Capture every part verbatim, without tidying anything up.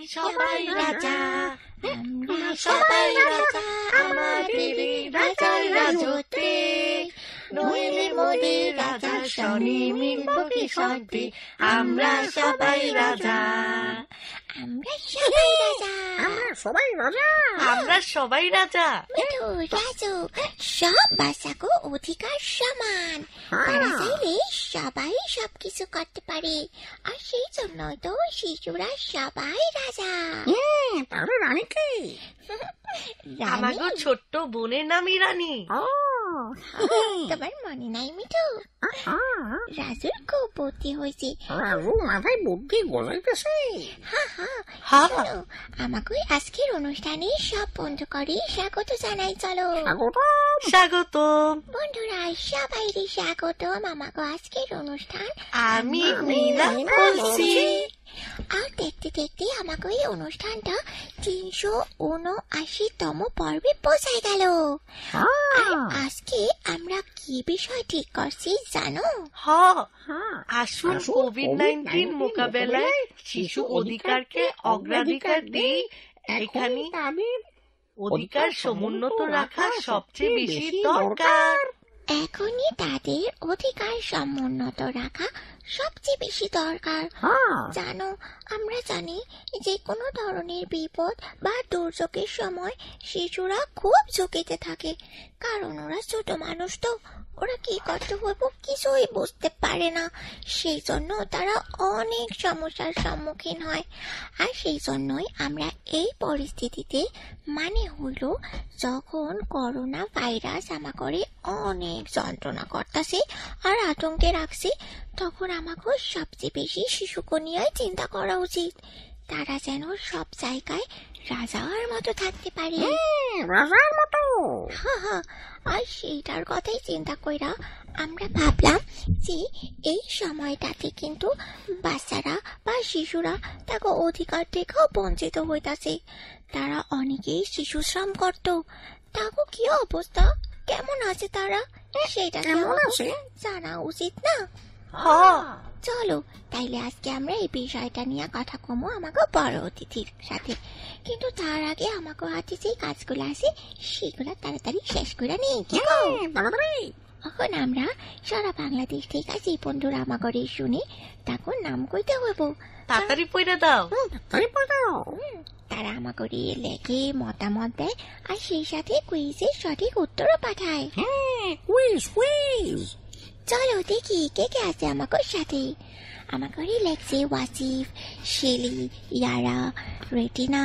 সবাই রাজা, আমরা সবাই রাজা আমাদের রাজার রাজত্বে, নইলে মোদের রাজার সনে মিলব কি শান্তি, আমরা সবাই রাজা, আমরা সবাই রাজা, আমরা সবাই রাজা, আমরা সবাই রাজা। মিঠু, রাজু, সব বাচ্চাকে অধিকার সমান, তারা চাইলে সবাই সবকিছু করতে পারে, আর সেই জন্যই তো শিশুরা সবাই রাজা। তাহলে রানী কে? আমাগো ছোট্ট বোনের নামই রানী। তোমার মনে নাই মিঠু? রাজুর খুব বুদ্ধি হয়েছে। রাজু মাথায় বুদ্ধি গজাইতেছে। আমাকে আজকের অনুষ্ঠানে সব বন্ধু করে স্বাগত জানাই। চলো স্বাগতম বন্ধুরা, সবাই স্বাগতম আমাকে আজকের অনুষ্ঠান। আমি মীনা বলছি। আর দেখতে দেখতে আমাকে এই অনুষ্ঠানটা তিনশো উনআশিতম পর্বে পৌঁছায় গেল। আজকে আমরা কি বিষয় ঠিক করছি জানো? আসুন কোভিড নাইন্টিন মোকাবেলায় শিশু অধিকারকে অগ্রাধিকার দিই। এখানে তাদের অধিকার সমুন্নত রাখা সবচেয়ে বেশি দরকার। এখনই তাদের অধিকার সমুন্নত রাখা সবচেয়ে বেশি দরকার। জানো, আমরা জানি যে কোনো ধরনের বিপদ বা দুর্যোগের সময় শিশুরা খুব ঝুঁকিতে থাকে, কারণ ওরা ছোট মানুষ, তো ওরা কি করতে হইব কিছুই বুঝতে পারে না। সেই জন্য তারা অনেক সমস্যার সম্মুখীন হয়। আর সেই জন্যই আমরা এই পরিস্থিতিতে, মানে হইল যখন করোনা ভাইরাস আমাকে অনেক যন্ত্রণা করতেছে আর আতঙ্কে রাখছে, তখন আমাকে সবচেয়ে বেশি শিশুকে নিয়ে চিন্তা করা উচিত। তারা যেন সব জায়গায় রাজার মতো থাকতে পারে। রাজার মতো? আর সেইটার কথাই চিন্তা কইরা আমরা ভাবলাম যে এই সময়টাতে কিন্তু বাচ্চারা বা শিশুরা তাকে অধিকার থেকেও বঞ্চিত হইতাছে। তারা অনেকেই শিশু শ্রম করত, তাকে কি অবস্থা, কেমন আছে তারা, সেটা জানা উচিত না? চলো তাইলে আজকে আমরা এই বিষয়টা নিয়ে কথা কমো আমাকে বড় অতিথির সাথে। কিন্তু তার আগে আমাকে হাতে যে কাজগুলো আছে সেগুলো তাড়াতাড়ি শেষ করে নিই। এখন আমরা সারা বাংলাদেশ থেকে যে বন্ধুরা আমাকে শুনে তখন নাম কইতে হইব। তাড়াতাড়ি পয়রা দাও। তারা আমাকে লেখে মতামত দেয় আর সেই সাথে কুইজের সঠিক উত্তরও পাঠায়। চলো দেখি কে কে আছে আমাকে সাথে। আমাকে লেখছে ওয়াসিফ, শেলি, ইয়ারা, রেটিনা,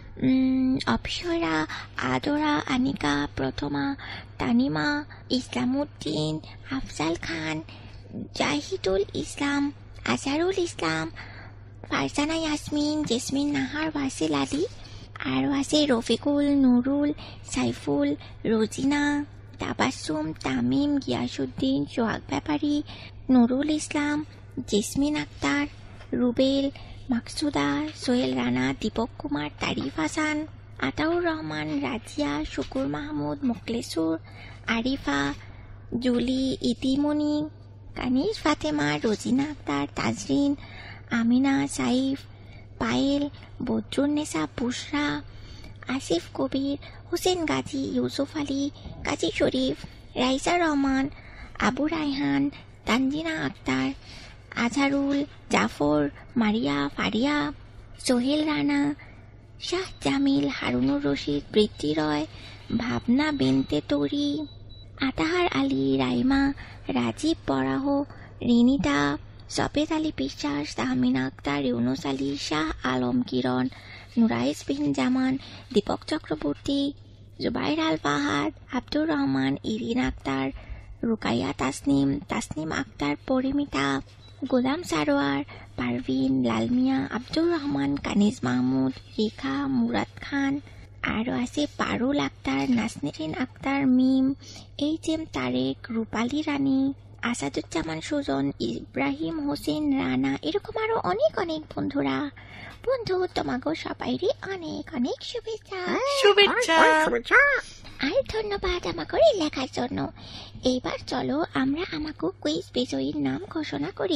অপসরা, আদরা, আনিকা, প্রথমা, তানিমা, ইসলামউদ্দিন, আফজাল খান, জাহিদুল ইসলাম, আজহারুল ইসলাম, ফারজানা ইয়াসমিন, জেসমিন নাহার, ওয়াসিল আলী, আর আছে রফিকুল, নুরুল, সাইফুল, রোজিনা, তাবাসুম, তামিম, গিয়াসুদ্দিন, সোহাগ ব্যাপারী, নুরুল ইসলাম, জেসমিন আক্তার, রুবেল, মাকসুদা, সোহেল রানা, দীপক কুমার, তারিফ হাসান, আতাউর রহমান, রাজিয়া, শুকুর মাহমুদ, মুখলেসুর, আরিফা, জুলি, ইতিমনি, কানিজ ফাতেমা, রোজিনা আক্তার, তাজরিন, আমিনা, সাইফ, পায়েল, বদরুন্নেসা, বুশরা, আসিফ কবির, হুসেন গাজী, ইউসুফ আলী, কাজী শরীফ, রাইসা রহমান, আবু রায়হান, তানজিনা আক্তার, আজহারুল, জাফর, মারিয়া, ফারিয়া, সোহেল রানা, শাহ জামিল, হারুনুর রশিদ, বৃত্তি রয়, ভাবনা বেনতে তরি, আতাহার আলী, রাইমা, রাজীব বরাহ, রিনিতা, সফেদ আলী বিশ্বাস, তাহমিনা আক্তার, ইউনুস আলী, শাহ আলম কিরণ, নুরাইস বিন জামান, দীপক চক্রবর্তী, জুবাইর আল ফাহাদ, আব্দুর রহমান, ইরিন আক্তার, রুকাইয়া তাসনিম, তাসনিম আক্তার, পরিমিতা, গোলাম সারোয়ার, পারভিন, লালমিয়া, আব্দুর রহমান, কানিজ মাহমুদ, রেখা, মুরাদ খান, আরও আছে পারুল আক্তার, নাসনিরিন আক্তার, মিম, এইচ এম তারেক, রূপালী রানী, আসাদুজ্জামান সুজন, ইব্রাহিম হোসেন রানা, এরকম আরো অনেক অনেক বন্ধুরা। বন্ধু তোমাকে সবাইরই অনেক অনেক শুভেচ্ছা শুভেচ্ছা আর ধন্যবাদ আমাকে লেখার জন্য। এইবার চলো আমরা আমাকে কুইজ বিজয়ীর নাম ঘোষণা করি।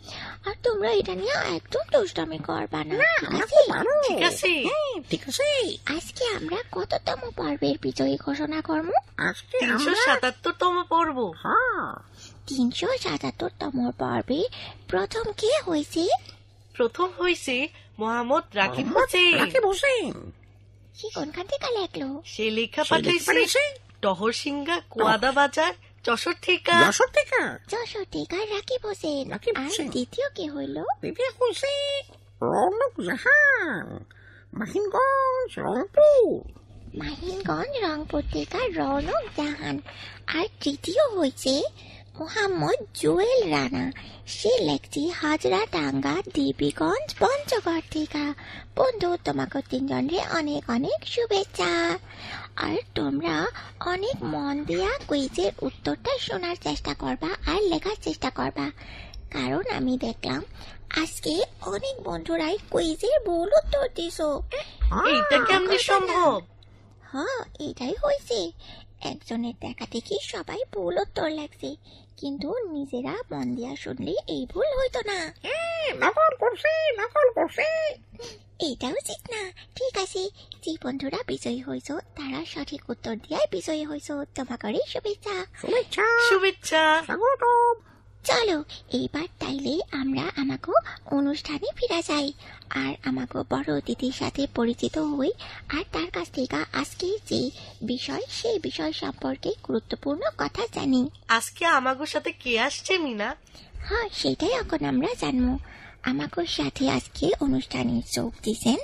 আর তোমরা এটা নিয়ে একদম দুষ্টামি করবা না, ঠিক আমরা আছে? তো পারো। ঠিক আছে। হ্যাঁ, ঠিক আছে। আজকে আমরা কততম পর্বের বিজয়ী ঘোষণা করবো? আজকে তিনশো আমরা সাতাত্তরতম পর্ব। হ্যাঁ তিনশো সাতাত্তরতম পর্বে প্রথম কে হয়েছে? প্রথম হয়েছে মোহাম্মদ রাকিব হোসেন। রাকিব হোসেন। সে কোনখান থেকে লেখলো? সে লেখা সে লিখে পাঠাইছে পাঠিয়েছে টহর সিংহা কুয়াদা বাজার যশোর থেকে। যশোর থেকে। যশোর থেকে রাকিব হোসেন। রাকিব আর হোসেন। দ্বিতীয় কে হইল? দ্বিতীয় হয়েছে রৌনক জাহান, মাহিনগঞ্জ, রংপুর। মাহিনগঞ্জ রংপুর থেকে রৌনক জাহান। আর তৃতীয় হয়েছে মোহাম্মদ জুয়েল রানা। সে লেখছি হাজরাটাঙ্গা দেবীগঞ্জ পঞ্চগড় থেকে। বন্ধু, তোমাকে তিনজনরে অনেক অনেক শুভেচ্ছা। আর তোমরা অনেক মন দিয়া কুইজের উত্তরটা শোনার চেষ্টা করবা আর লেখার চেষ্টা করবা, কারণ আমি দেখলাম আজকে অনেক বন্ধুরাই কুইজের ভুল উত্তর দিছো। এইটা কেমনে সম্ভব? হ্যাঁ, এটাই হয়েছে। একজনের দেখা দেখি সবাই ভুল উত্তর লাগছে, কিন্তু নিজেরা মন দিয়া শুনলে এই ভুল হইতো না। হ্যাঁ, নকল করছে নকল করছে। এটা উচিত না। ঠিক আছে, যে বন্ধুরা বিজয়ী হয়েছ তারা সঠিক উত্তর দিয়ে বিজয়ী হয়েছ। তোমাকে শুভেচ্ছা। শুভেচ্ছা শুভেচ্ছা। স্বাগত। চলো এইবার তাইলে আমরা আমাকে অনুষ্ঠানে ফিরে যাই আর আমাকে বড় অতিথির সাথে পরিচিত হই আর তার কাছ থেকে আজকে যে বিষয় সেই বিষয় সম্পর্কে গুরুত্বপূর্ণ কথা জানি। আজকে আমাগোর সাথে কে আসছে মিনা? হ্যাঁ, সেটাই এখন আমরা জানবো। আমাকে সাথে আজকে অনুষ্ঠানে যোগ দিয়েছেন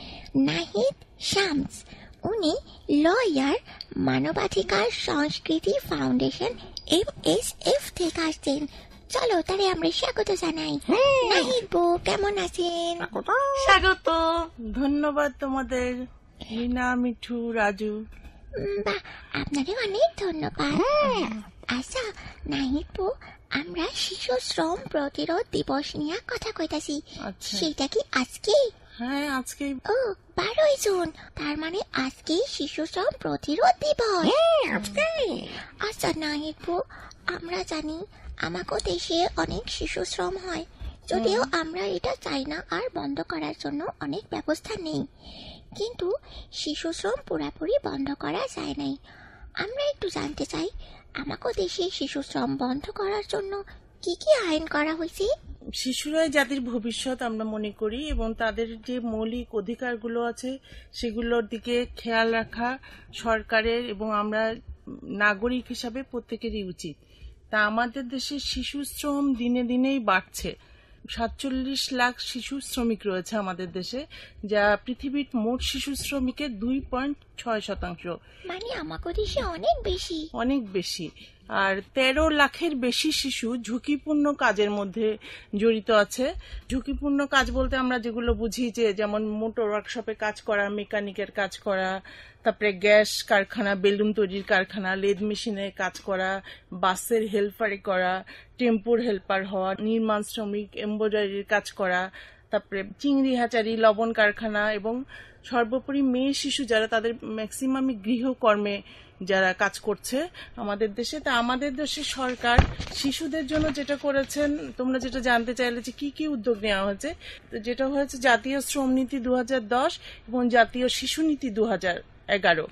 নাহিদ শামস। উনি লয়ার, মানবাধিকার সংস্কৃতি ফাউন্ডেশন এম এস এফ থেকে আসছেন। চলো তারে আমরা স্বাগত জানাই। নাহিদ বউ, কেমন আছেন? স্বাগত। স্বাগত। ধন্যবাদ তোমাদের, রিনা, মিঠু, রাজু। উম, বাহ, আপনাদের অনেক ধন্যবাদ। আচ্ছা নাহিদ বউ, আমরা শিশু শ্রম প্রতিরোধ দিবস নিয়ে কথা কইতাছি। আচ্ছা। সেটা কি আজকে? হ্যাঁ, আজকে ও, বারোই জুন। তার মানে আজকে শিশু শ্রম প্রতিরোধ দিবস। আজকে আচ্ছা নাহিদ বউ, আমরা জানি আমাকে দেশে অনেক শিশু শ্রম হয়, যদিও আমরা এটা চাই না আর বন্ধ করার জন্য অনেক ব্যবস্থা নেই, কিন্তু শিশু শ্রম পুরাপুরি বন্ধ করা যায় নাই। আমরা একটু জানতে চাই আমাকে দেশে শিশু শ্রম বন্ধ করার জন্য কি কি আইন করা হয়েছে? শিশুরাই জাতির ভবিষ্যৎ আমরা মনে করি, এবং তাদের যে মৌলিক অধিকারগুলো আছে সেগুলোর দিকে খেয়াল রাখা সরকারের এবং আমরা নাগরিক হিসাবে প্রত্যেকেরই উচিত। তা আমাদের দেশে শিশু শ্রম দিনে দিনেই বাড়ছে। সাতচল্লিশ লাখ শিশু শ্রমিক রয়েছে আমাদের দেশে, যা পৃথিবীর মোট শিশু শ্রমিকের দুই পয়েন্ট ছয় শতাংশ। মানে আমাকে দেশে অনেক বেশি। অনেক বেশি। আর তেরো লাখের বেশি শিশু ঝুঁকিপূর্ণ কাজের মধ্যে জড়িত আছে। ঝুঁকিপূর্ণ কাজ বলতে আমরা যেগুলো বুঝি, যে যেমন মোটর ওয়ার্কশপে কাজ করা, মেকানিকের কাজ করা, তারপরে গ্যাস কারখানা, বেলুন তৈরির কারখানা, লেদ মেশিনে কাজ করা, বাসের হেল্পারে করা, টেম্পুর হেল্পার হওয়া, নির্মাণ শ্রমিক, এমব্রয়ডারির কাজ করা, তারপরে চিংড়ি হাচারি, লবণ কারখানা, এবং সর্বোপরি মেয়ে শিশু যারা, তাদের ম্যাক্সিমামই গৃহকর্মে যারা কাজ করছে আমাদের দেশে। তা আমাদের দেশের সরকার শিশুদের জন্য যেটা করেছেন, তোমরা যেটা জানতে চাইলে যে কি কি উদ্যোগ নেওয়া হয়েছে, তো যেটা হয়েছে জাতীয় শ্রম নীতি দু হাজার দশ এবং জাতীয় শিশু নীতি দু হাজার এগারো।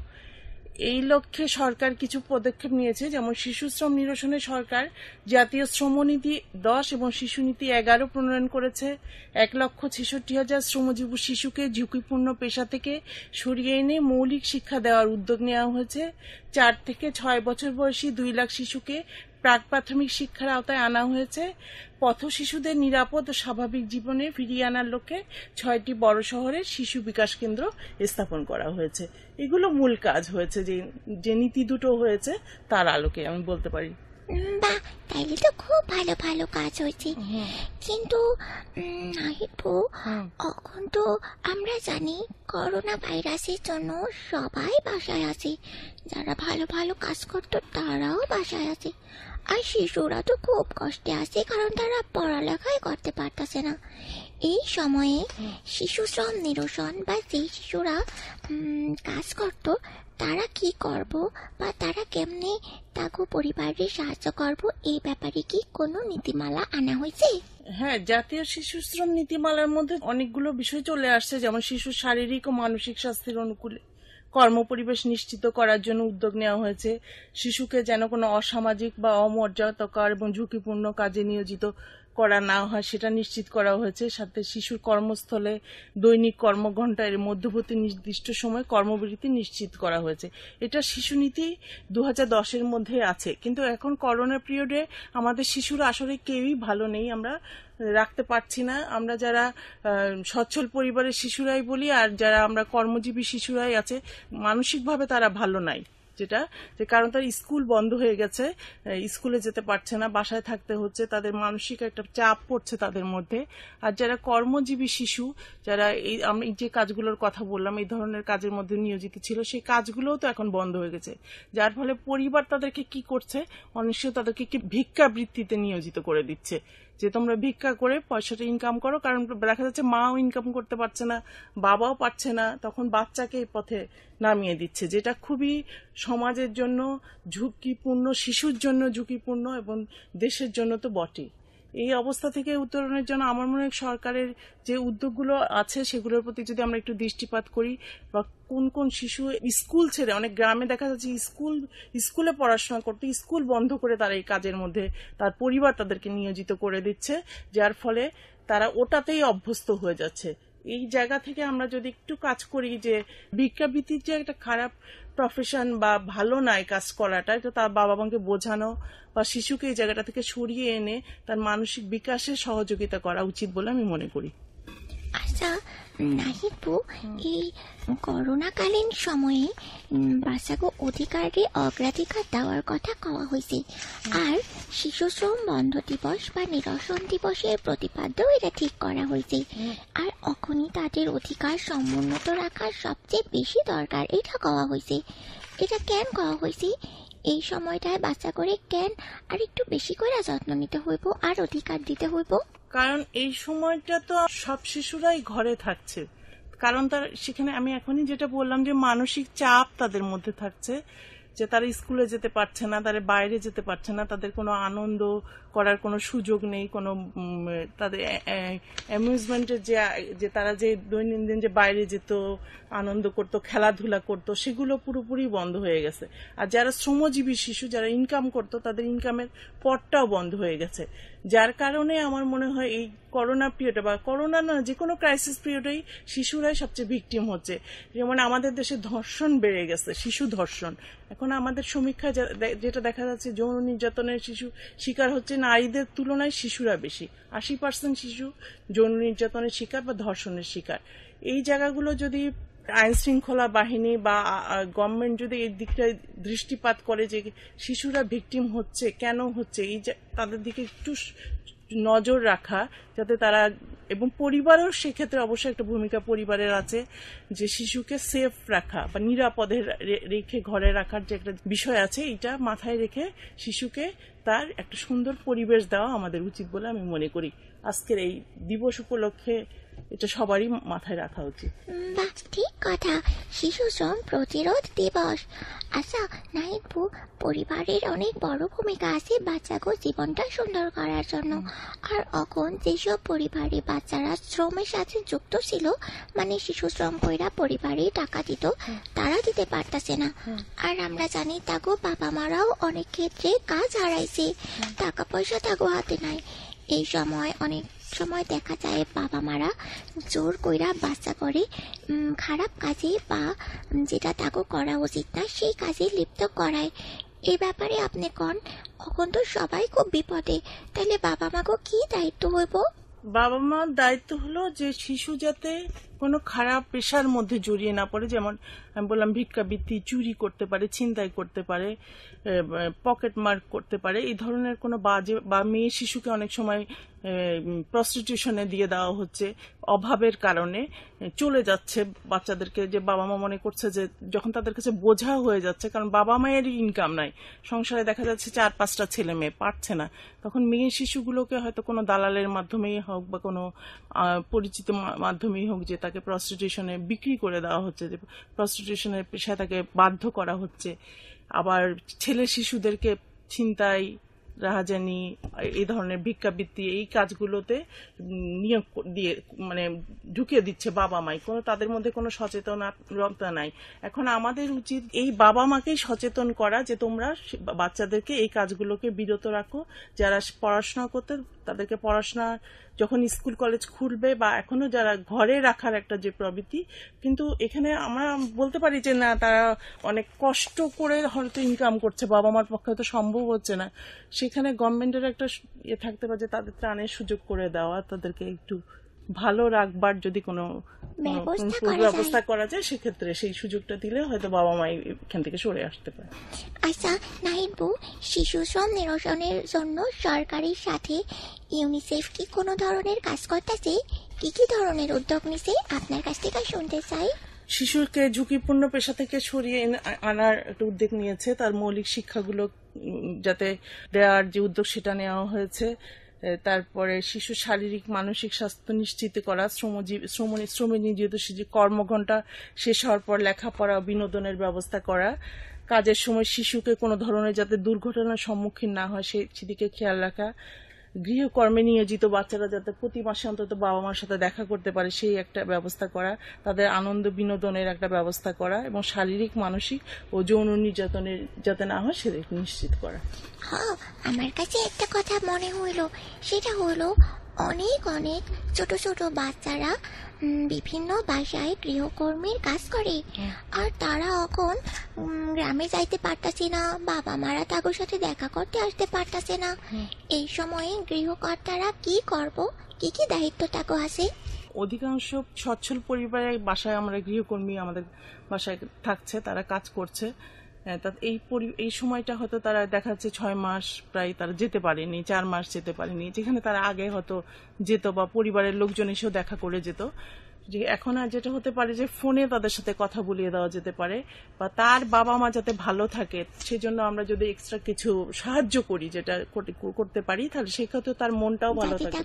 এই লক্ষ্যে সরকার কিছু পদক্ষেপ নিয়েছে, যেমন শিশু শ্রম নিরসনে সরকার জাতীয় শ্রমনীতি দশ এবং শিশু নীতি এগারো প্রণয়ন করেছে। এক লক্ষ ছেষট্টি হাজার শ্রমজীবী শিশুকে ঝুঁকিপূর্ণ পেশা থেকে সরিয়ে এনে মৌলিক শিক্ষা দেওয়ার উদ্যোগ নেওয়া হয়েছে। চার থেকে ছয় বছর বয়সী দুই লাখ শিশুকে প্রাক প্রাথমিক শিক্ষার আওতায় আনা হয়েছে। পথ শিশুদের নিরাপদ ও স্বাভাবিক জীবনে ফিরিয়ে আনার লক্ষ্যে ছয়টি বড় শহরে শিশু বিকাশ কেন্দ্র স্থাপন করা হয়েছে। এগুলো মূল কাজ হয়েছে, যে যে নীতি দুটো হয়েছে তার আলোকে আমি বলতে পারি। বাহ, তাইলে তো খুব ভালো ভালো কাজ হয়েছে। কিন্তু নাহিদ বউ, এখন তো আমরা জানি করোনা ভাইরাসের জন্য সবাই বাসায় আছে, যারা ভালো ভালো কাজ করতো তারাও বাসায় আছে। আর শিশুরা তো খুব কষ্টে আছে, কারণ তারা পড়ালেখাই করতে পারতেছে না। এই সময়ে শিশু শ্রম নিরসন বা যে শিশুরা উম, কাজ করত তারা কি করব বা তারা কেমনে তাকে পরিবারের সাহায্য করব, এই ব্যাপারে কি কোনো নীতিমালা আনা হয়েছে? হ্যাঁ, জাতীয় শিশু শ্রম নীতিমালার মধ্যে অনেকগুলো বিষয় চলে আসছে, যেমন শিশুর শারীরিক ও মানসিক স্বাস্থ্যের অনুকূলে কর্মপরিবেশ নিশ্চিত করার জন্য উদ্যোগ নেওয়া হয়েছে। শিশুকে যেন কোনো অসামাজিক বা অমর্যাদাকর এবং ঝুঁকিপূর্ণ কাজে নিয়োজিত করা না হয় সেটা নিশ্চিত করা হয়েছে। সাথে শিশুর কর্মস্থলে দৈনিক কর্মঘণ্টা এর মধ্যবর্তী নির্দিষ্ট সময় কর্মবিরতি নিশ্চিত করা হয়েছে। এটা শিশু নীতি দু হাজার দশের মধ্যে আছে। কিন্তু এখন করোনা পিরিয়ডে আমাদের শিশুরা আসলে কেউই ভালো নেই, আমরা রাখতে পারছি না। আমরা যারা সচ্ছল পরিবারের শিশুরাই বলি আর যারা আমরা কর্মজীবী শিশুরাই আছে, মানসিকভাবে তারা ভালো নাই, যেটা যে কারণ তার স্কুল বন্ধ হয়ে গেছে, স্কুলে যেতে পারছে না, বাসায় থাকতে হচ্ছে, তাদের মানসিক একটা চাপ পড়ছে তাদের মধ্যে। আর যারা কর্মজীবী শিশু, যারা এই আমি যে কাজগুলোর কথা বললাম এই ধরনের কাজের মধ্যে নিয়োজিত ছিল, সেই কাজগুলোও তো এখন বন্ধ হয়ে গেছে, যার ফলে পরিবার তাদেরকে কি করছে, অনিশ্চয় তাদেরকে কি ভিক্ষাবৃত্তিতে নিয়োজিত করে দিচ্ছে, যে তোমরা ভিক্ষা করে পয়সাটা ইনকাম করো। কারণ দেখা যাচ্ছে মাও ইনকাম করতে পারছে না, বাবাও পারছে না, তখন বাচ্চাকে এই পথে নামিয়ে দিচ্ছে, যেটা খুবই সমাজের জন্য ঝুঁকিপূর্ণ, শিশুর জন্য ঝুঁকিপূর্ণ এবং দেশের জন্য তো বটেই। এই অবস্থা থেকে উত্তরণের জন্য আমার মনে হয় সরকারের যে উদ্যোগগুলো আছে সেগুলোর প্রতি যদি আমরা একটু দৃষ্টিপাত করি, বা কোন কোন শিশু স্কুল ছেড়ে, অনেক গ্রামে দেখা যাচ্ছে স্কুল স্কুলে পড়াশোনা করতে স্কুল বন্ধ করে তারা এই কাজের মধ্যে তার পরিবার তাদেরকে নিয়োজিত করে দিচ্ছে, যার ফলে তারা ওটাতেই অভ্যস্ত হয়ে যাচ্ছে। এই জায়গা থেকে আমরা যদি একটু কাজ করি যে ভিক্ষাবৃত্তির যে একটা খারাপ প্রফেশন বা ভালো নয় কাজ করাটা, এটা তার বাবা মাকে বোঝানো বা শিশুকে এই জায়গাটা থেকে সরিয়ে এনে তার মানসিক বিকাশে সহযোগিতা করা উচিত বলে আমি মনে করি। আচ্ছা নাহিদপু, এই করোনাকালীন সময়ে বাচ্চাকে অধিকারে অগ্রাধিকার দেওয়ার কথা কওয়া হয়েছে, আর শিশু শ্রম বন্ধ দিবস বা নিরসন দিবসের প্রতিপাদ্য এটা ঠিক করা হয়েছে। আর এখনই তাদের অধিকার সমুন্নত রাখার সবচেয়ে বেশি দরকার এটা কওয়া হয়েছে। এটা কেন কওয়া হয়েছে? এই সময়টায় বাচ্চা করে কেন আর একটু বেশি করে যত্ন নিতে হইব আর অধিকার দিতে হইব? কারণ এই সময়টা তো সব শিশুরাই ঘরে থাকছে, কারণ তার সেখানে আমি এখনই যেটা বললাম যে মানসিক চাপ তাদের মধ্যে থাকছে, যে তারা স্কুলে যেতে পারছে না, তারা বাইরে যেতে পারছে না, তাদের কোনো আনন্দ করার কোনো সুযোগ নেই, কোনো তাদের অ্যামিউজমেন্টের যে যে তারা যে দৈনন্দিন যে বাইরে যেত, আনন্দ করত, খেলাধুলা করত, সেগুলো পুরোপুরি বন্ধ হয়ে গেছে। আর যারা শ্রমজীবী শিশু, যারা ইনকাম করত, তাদের ইনকামের পথটাও বন্ধ হয়ে গেছে, যার কারণে আমার মনে হয় এই করোনা পিরিয়ডে বা করোনা না যে কোনো ক্রাইসিস পিরিয়ডেই শিশুরাই সবচেয়ে ভিকটিম হচ্ছে। যেমন আমাদের দেশে ধর্ষণ বেড়ে গেছে, শিশু ধর্ষণ। এখন আমাদের সমীক্ষায় যেটা দেখা যাচ্ছে, যৌন নির্যাতনের শিশু শিকার হচ্ছে নারীদের তুলনায় শিশুরা বেশি। আশি পার্সেন্ট শিশু যৌন নির্যাতনের শিকার বা ধর্ষণের শিকার। এই জায়গাগুলো যদি আইন শৃঙ্খলা বাহিনী বা গভর্নমেন্ট যদি এই দিকটায় দৃষ্টিপাত করে যে শিশুরা ভিকটিম হচ্ছে, কেন হচ্ছে, এই তাদের দিকে একটু নজর রাখা, যাতে তারা, এবং পরিবারও সেক্ষেত্রে অবশ্যই একটা ভূমিকা পরিবারের আছে, যে শিশুকে সেফ রাখা বা নিরাপদে রেখে ঘরে রাখার যে একটা বিষয় আছে, এটা মাথায় রেখে শিশুকে তার একটা সুন্দর পরিবেশ দেওয়া আমাদের উচিত বলে আমি মনে করি। আজকের এই দিবস উপলক্ষে এটা সবারই মাথায় রাখা উচিত। বাহ, ঠিক কথা, শিশু শ্রম প্রতিরোধ দিবস। আচ্ছা নাহিদপু, পরিবারের অনেক বড় ভূমিকা আছে বাচ্চাকে জীবনটা সুন্দর করার জন্য। আর এখন যেসব পরিবারে বাচ্চারা শ্রমের সাথে যুক্ত ছিল, মানে শিশু শ্রম কইরা পরিবারে টাকা দিত, তারা দিতে পারতেছে না। আর আমরা জানি তাগো বাবা মারাও অনেক ক্ষেত্রে কাজ হারাইছে, টাকা পয়সা তাগো হাতে নাই। এই সময় অনেক সময় দেখা যায় বাবা মারা জোর কইরা বাচ্চা করে খারাপ কাজে বা যেটা তাকে করা উচিত না সেই কাজে লিপ্ত করায়। এই ব্যাপারে আপনি কোন, এখন তো সবাই খুব বিপদে, তাহলে বাবা মাকে কি দায়িত্ব হইব? বাবা মার দায়িত্ব হলো যে শিশু যাতে কোনো খারাপ পেশার মধ্যে জড়িয়ে না পড়ে। যেমন আমি বললাম ভিক্ষাবৃত্তি, চুরি করতে পারে, ছিনতাই করতে পারে, পকেট মার্ক করতে পারে, এই ধরনের কোনো বাজে বা মেয়ে শিশুকে অনেক সময় প্রস্টিটিউশনে দিয়ে দেওয়া হচ্ছে অভাবের কারণে, চলে যাচ্ছে বাচ্চাদেরকে, যে বাবা মা মনে করছে যে যখন তাদের কাছে বোঝা হয়ে যাচ্ছে, কারণ বাবা মায়ের ইনকাম নাই, সংসারে দেখা যাচ্ছে চার পাঁচটা ছেলে মেয়ে, পারছে না, তখন মেয়ে শিশুগুলোকে হয়তো কোনো দালালের মাধ্যমেই হোক বা কোনো পরিচিত মাধ্যমেই হোক যে তাকে প্রস্টিটিউশনে বিক্রি করে দেওয়া হচ্ছে, যে প্রস্টিটিউশনের পেশায় তাকে বাধ্য করা হচ্ছে। আবার ছেলে শিশুদেরকে ছিনতাই, রাহাজানি, এই ধরনের ভিক্ষাবৃত্তি, এই কাজগুলোতে নিয়োগ দিয়ে মানে ঢুকিয়ে দিচ্ছে বাবা মাই, কোনো তাদের মধ্যে কোনো সচেতনতা নাই। এখন আমাদের উচিত এই বাবা মাকেই সচেতন করা যে তোমরা বাচ্চাদেরকে এই কাজগুলোকে বিরত রাখো। যারা পড়াশোনা করতে, তাদেরকে পড়াশোনা যখন স্কুল কলেজ খুলবে বা এখনো যারা ঘরে রাখার একটা যে প্রবৃত্তি, কিন্তু এখানে আমরা বলতে পারি যে না, তারা অনেক কষ্ট করে হয়তো ইনকাম করছে, বাবা মার পক্ষে হয়তো সম্ভব হচ্ছে না, সেখানে গভর্নমেন্টের একটা ইয়ে থাকতে পারে যে তাদের ত্রাণের সুযোগ করে দেওয়া, তাদেরকে একটু ভালো রাখবার যদি কোনো ব্যবস্থা করা যায়, সেক্ষেত্রে সেই সুযোগটা দিলে হয়তো বাবা মা এখান থেকে সরে আসতে পারে। আচ্ছা নাহিদ, শিশু শ্রম নিরসনের জন্য সরকারের সাথে ইউনিসেফ কি কোনো ধরনের কাজ করতেছে? কি কি ধরনের উদ্যোগ নিছে আপনার কাছ থেকে শুনতে চাই। শিশুকে ঝুঁকিপূর্ণ পেশা থেকে সরিয়ে আনার একটা উদ্যোগ নিয়েছে, তার মৌলিক শিক্ষাগুলো যাতে দেওয়ার যে উদ্যোগ সেটা নেওয়া হয়েছে। তারপরে শিশু শারীরিক মানসিক স্বাস্থ্য নিশ্চিত করা, শ্রমজীবী শ্রম শ্রমে নিয়োজিত শিশু কর্মঘণ্টা শেষ হওয়ার পর লেখাপড়া বিনোদনের ব্যবস্থা করা, কাজের সময় শিশুকে কোনো ধরনের যাতে দুর্ঘটনার সম্মুখীন না হয় সেদিকে খেয়াল রাখা, গৃহকর্মে নিয়োজিত বাচ্চারা যাতে প্রতি মাসে অন্তত বাবা মার সাথে দেখা করতে পারে সেই একটা ব্যবস্থা করা, তাদের আনন্দ বিনোদনের একটা ব্যবস্থা করা, এবং শারীরিক মানসিক ও যৌন নির্যাতনের যাতে না হয় সেটা নিশ্চিত করা। হ্যাঁ, আমার কাছে একটা কথা মনে হইল, সেটা হলো অনেক অনেক ছোট ছোট বাচ্চারা বিভিন্ন বাসায় গৃহকর্মীর কাজ করে, আর তারা এখন গ্রামে যাইতে পারতাছে না, বাবা মারা তাদের সাথে দেখা করতে আসতে পারতাছে না। এই সময়ে গৃহকর্তারা কি করব, কি কি দায়িত্ব তাকে আছে? অধিকাংশ সচ্ছল পরিবারের বাসায় আমরা গৃহকর্মী আমাদের বাসায় থাকছে, তারা কাজ করছে। এই এই সময়টা হয়তো তারা দেখা যাচ্ছে ছয় মাস প্রায় তারা যেতে পারেনি, চার মাস যেতে পারেনি, যেখানে তারা আগে হয়তো যেত বা পরিবারের লোকজন এসেও দেখা করে যেত। যে এখন আর যেটা হতে পারে যে ফোনে তাদের সাথে কথা বলিয়ে দেওয়া যেতে পারে, বা তার বাবা মা যাতে ভালো থাকে সেজন্য আমরা যদি এক্সট্রা কিছু সাহায্য করি, যেটা করতে পারি, তাহলে সেক্ষেত্রে তার মনটাও ভালো থাকে,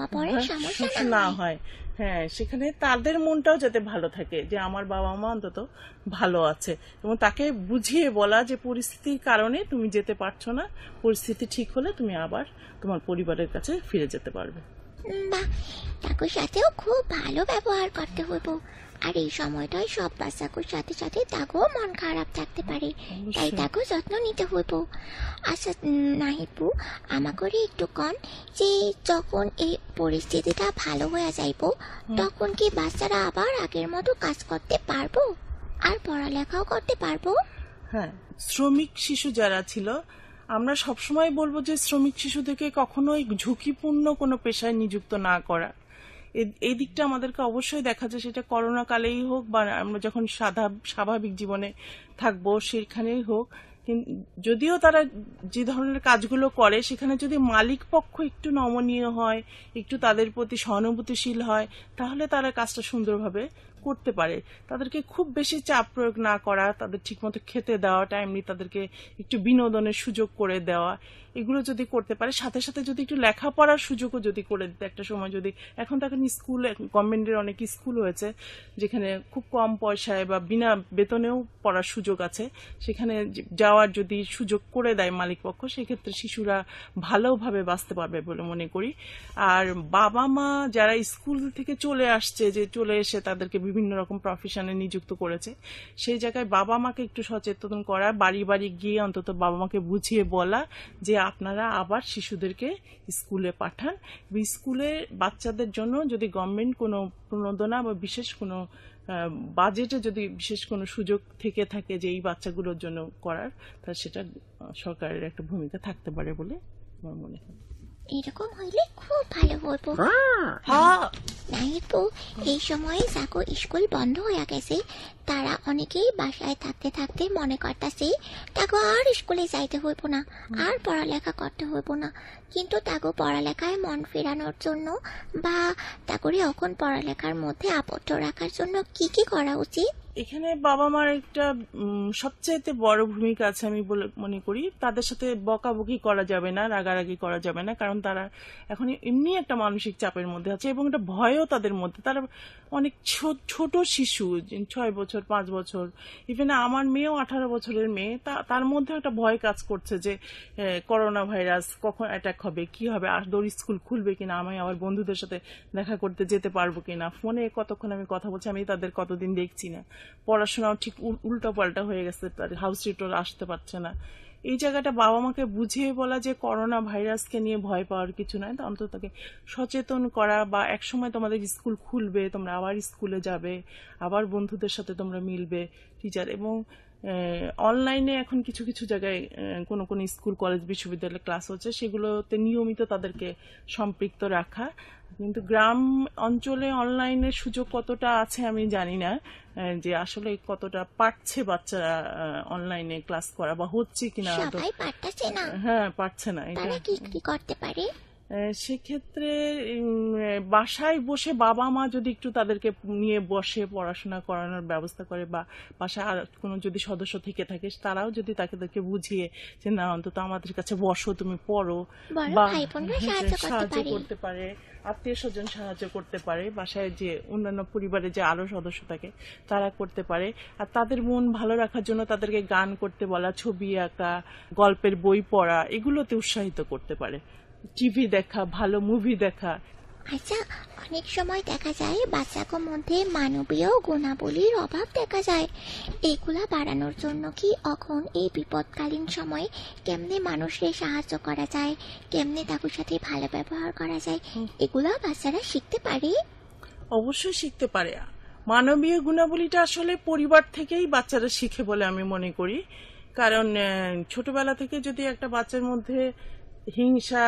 সমস্যা না হয়। হ্যাঁ, সেখানে তাদের মনটাও যাতে ভালো থাকে যে আমার বাবা মা অন্তত ভালো আছে, এবং তাকে বুঝিয়ে বলা যে পরিস্থিতির কারণে তুমি যেতে পারছো না, পরিস্থিতি ঠিক হলে তুমি আবার তোমার পরিবারের কাছে ফিরে যেতে পারবে। বাহ, তাকে সাথেও খুব ভালো ব্যবহার করতে হইব, আর এই সময়টায় সব বাচ্চাগুলোর সাথে সাথে তাকেও মন খারাপ থাকতে পারে, তাই তাকেও যত্ন নিতে হইব। আচ্ছা নাহিদবু, আমাকে একটু কন যে যখন এই পরিস্থিতিটা ভালো হয়ে যাইব, তখন কি বাচ্চারা আবার আগের মতো কাজ করতে পারবো আর পড়ালেখাও করতে পারবো? হ্যাঁ, শ্রমিক শিশু যারা ছিল, আমরা সবসময় বলবো যে শ্রমিক শিশুদেরকে কখনোই ঝুঁকিপূর্ণ কোনো পেশায় নিযুক্ত না করা। এই দিকটা আমাদেরকে অবশ্যই দেখা যায়, সেটা করোনা কালেই হোক বা আমরা যখন সাধা স্বাভাবিক জীবনে থাকবো সেখানেই হোক। যদিও তারা যে ধরনের কাজগুলো করে সেখানে যদি মালিক পক্ষ একটু নমনীয় হয়, একটু তাদের প্রতি সহানুভূতিশীল হয়, তাহলে তারা কাজটা সুন্দরভাবে করতে পারে। তাদেরকে খুব বেশি চাপ প্রয়োগ না করা, তাদের ঠিকমতো খেতে দেওয়া, টাইমলি তাদেরকে একটু বিনোদনের সুযোগ করে দেওয়া, এগুলো যদি করতে পারে, সাথে সাথে যদি একটু লেখাপড়ার সুযোগও যদি করে দিতে একটা সময়, যদি এখন তখন স্কুল, গভর্নমেন্টের অনেক স্কুল হয়েছে যেখানে খুব কম পয়সায় বা বিনা বেতনেও পড়ার সুযোগ আছে, সেখানে যাওয়ার যদি সুযোগ করে দেয় মালিক পক্ষ, সেক্ষেত্রে শিশুরা ভালোভাবে বাঁচতে পারবে বলে মনে করি। আর বাবা মা যারা স্কুল থেকে চলে আসছে, যে চলে এসে তাদেরকে বিভিন্ন রকম প্রফেশনে নিযুক্ত করেছে, সেই জায়গায় বাবা মাকে একটু সচেতন করা, বাড়ি বাড়ি গিয়ে অন্তত বাবা মাকে বুঝিয়ে বলা যে আপনারা আবার শিশুদেরকে স্কুলে পাঠান। স্কুলে বাচ্চাদের জন্য যদি গভর্নমেন্ট কোনো প্রণোদনা বা বিশেষ কোনো বাজেটে যদি বিশেষ কোনো সুযোগ থেকে থাকে যে এই বাচ্চাগুলোর জন্য করার, তা সেটা সরকারের একটা ভূমিকা থাকতে পারে বলে আমার মনে হয়। এরকম হইলে খুব ভালো হইব। হ্যাঁ হ্যাঁ নাইবু, এই সময়ে যাকো স্কুল বন্ধ হয়ে গেছে তারা অনেকেই বাসায় থাকতে থাকতে মনে করতেছে তাকে আর স্কুলে যাইতে হইব না, আর পড়ালেখা করতে হইব না। কিন্তু তাকে পড়ালেখায় মন ফেরানোর জন্য বা তাকে এখন পড়ালেখার মধ্যে আবদ্ধ রাখার জন্য কি কি করা উচিত? এখানে বাবা মার একটা উম, সবচাইতে বড় ভূমিকা আছে আমি বলে মনে করি। তাদের সাথে বকাবকি করা যাবে না, রাগারাগি করা যাবে না, কারণ তারা এখন এমনি একটা মানসিক চাপের মধ্যে আছে এবং একটা ভয়ও তাদের মধ্যে। তারা অনেক ছো- ছোট শিশু, ছয় বছর পাঁচ বছর, ইভেন আমার মেয়েও আঠারো বছরের মেয়ে, তা- তার মধ্যে একটা ভয় কাজ করছে যে আহ, করোনা ভাইরাস কখন অ্যাটাক হবে, কি হবে, আদৌ স্কুল খুলবে কিনা, আমি আমার বন্ধুদের সাথে দেখা করতে যেতে পারবো কিনা, ফোনে কতক্ষণ আমি কথা বলছি, আমি তাদের কতদিন দেখছি না, পড়াশোনাও ঠিক উল্টো পাল্টা হয়ে গেছে, হাউস রিটোর আসতে পারছে না। এই জায়গাটা বাবা মাকে বুঝিয়ে বলা যে করোনা ভাইরাসকে নিয়ে ভয় পাওয়ার কিছু নয়, অন্তত তাকে সচেতন করা, বা একসময় তোমাদের স্কুল খুলবে, তোমরা আবার স্কুলে যাবে, আবার বন্ধুদের সাথে তোমরা মিলবে, টিচার। এবং অনলাইনে এখন কিছু কিছু জায়গায় কোনো কোনো স্কুল কলেজ বিশ্ববিদ্যালয়ে ক্লাস হচ্ছে, সেগুলোতে নিয়মিত তাদেরকে সম্পৃক্ত রাখা। কিন্তু গ্রাম অঞ্চলে অনলাইনের সুযোগ কতটা আছে আমি জানি না, যে আসলে কতটা পারছে বাচ্চারা অনলাইনে ক্লাস করা বা হচ্ছে কিনা। সবাই পারতেছে না। হ্যাঁ, পারছে না। এটা তারা কি কি করতে পারে? সেক্ষেত্রে বাসায় বসে বাবা মা যদি একটু তাদেরকে নিয়ে বসে পড়াশোনা করানোর ব্যবস্থা করে, বা বাসায় আর কোনো যদি সদস্য থেকে থাকে তারাও যদি তাদেরকে বুঝিয়ে যে না অন্তত আমাদের কাছে বসো, তুমি পড়ো, বা সাহায্য করতে পারে, আত্মীয় স্বজন সাহায্য করতে পারে, বাসায় যে অন্যান্য পরিবারের যে আরো সদস্য থাকে তারা করতে পারে। আর তাদের মন ভালো রাখার জন্য তাদেরকে গান করতে বলা, ছবি আঁকা, গল্পের বই পড়া, এগুলোতে উৎসাহিত করতে পারে, টিভি দেখা, ভালো মুভি দেখা। আচ্ছা, অনেক সময় দেখা যায় বাচ্চাদের মধ্যে মানবীয় গুণাবলীর অভাব দেখা যায়। এগুলা বাড়ানোর জন্য কি এখন এই বিপদকালীন সময়ে কেমনে মানুষের সাহায্য করা যায়, কেমনে তাদের সাথে ভালো ব্যবহার করা যায়, এগুলা বাচ্চারা শিখতে পারে? অবশ্যই শিখতে পারে। মানবীয় গুণাবলীটা আসলে পরিবার থেকেই বাচ্চারা শিখে বলে আমি মনে করি। কারণ ছোটবেলা থেকে যদি একটা বাচ্চার মধ্যে হিংসা,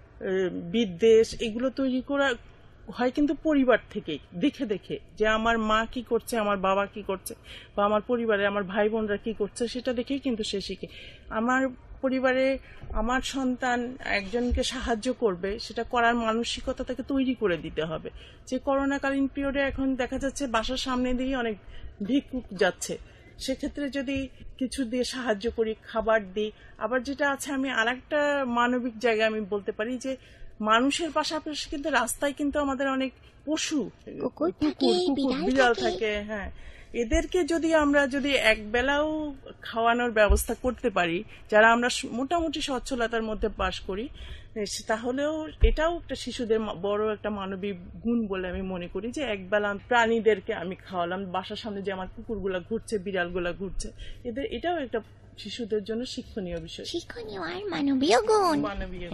বিদ্বেষ এগুলো তৈরি করা হয় কিন্তু পরিবার থেকেই, দেখে দেখে, যে আমার মা কি করছে, আমার বাবা কি করছে, বা আমার পরিবারে আমার ভাই বোনরা কি করছে, সেটা দেখেই কিন্তু সে শিখে। আমার পরিবারে আমার সন্তান একজনকে সাহায্য করবে, সেটা করার মানসিকতা তাকে তৈরি করে দিতে হবে। যে করোনাকালীন পিরিয়ডে এখন দেখা যাচ্ছে বাসার সামনে দিয়ে অনেক ভিক্ষুক যাচ্ছে, সেক্ষেত্রে যদি কিছু দিয়ে সাহায্য করি, খাবার দিই। আবার যেটা আছে, আমি আর একটা মানবিক জায়গায় আমি বলতে পারি যে মানুষের পাশাপাশি কিন্তু রাস্তায় কিন্তু আমাদের অনেক পশু, কুকুর থাকে, বিড়াল থাকে, হ্যাঁ, এদেরকে যদি আমরা যদি এক বেলাও খাওয়ানোর ব্যবস্থা করতে পারি, যারা আমরা মোটামুটি সচ্ছলতার মধ্যে বাস করি, তাহলেও এটাও একটা শিশুদের বড় একটা মানবিক গুণ বলে আমি মনে করি, যে একবেলা প্রাণীদেরকে আমি খাওয়ালাম। বাসার সামনে যে আমার কুকুরগুলা ঘুরছে, বিড়ালগুলা ঘুরছে, এদের এটাও একটা শিশুদের জন্য শিক্ষণীয় বিষয়, শিক্ষণীয় আর মানবীয় গুণ। মানবীয়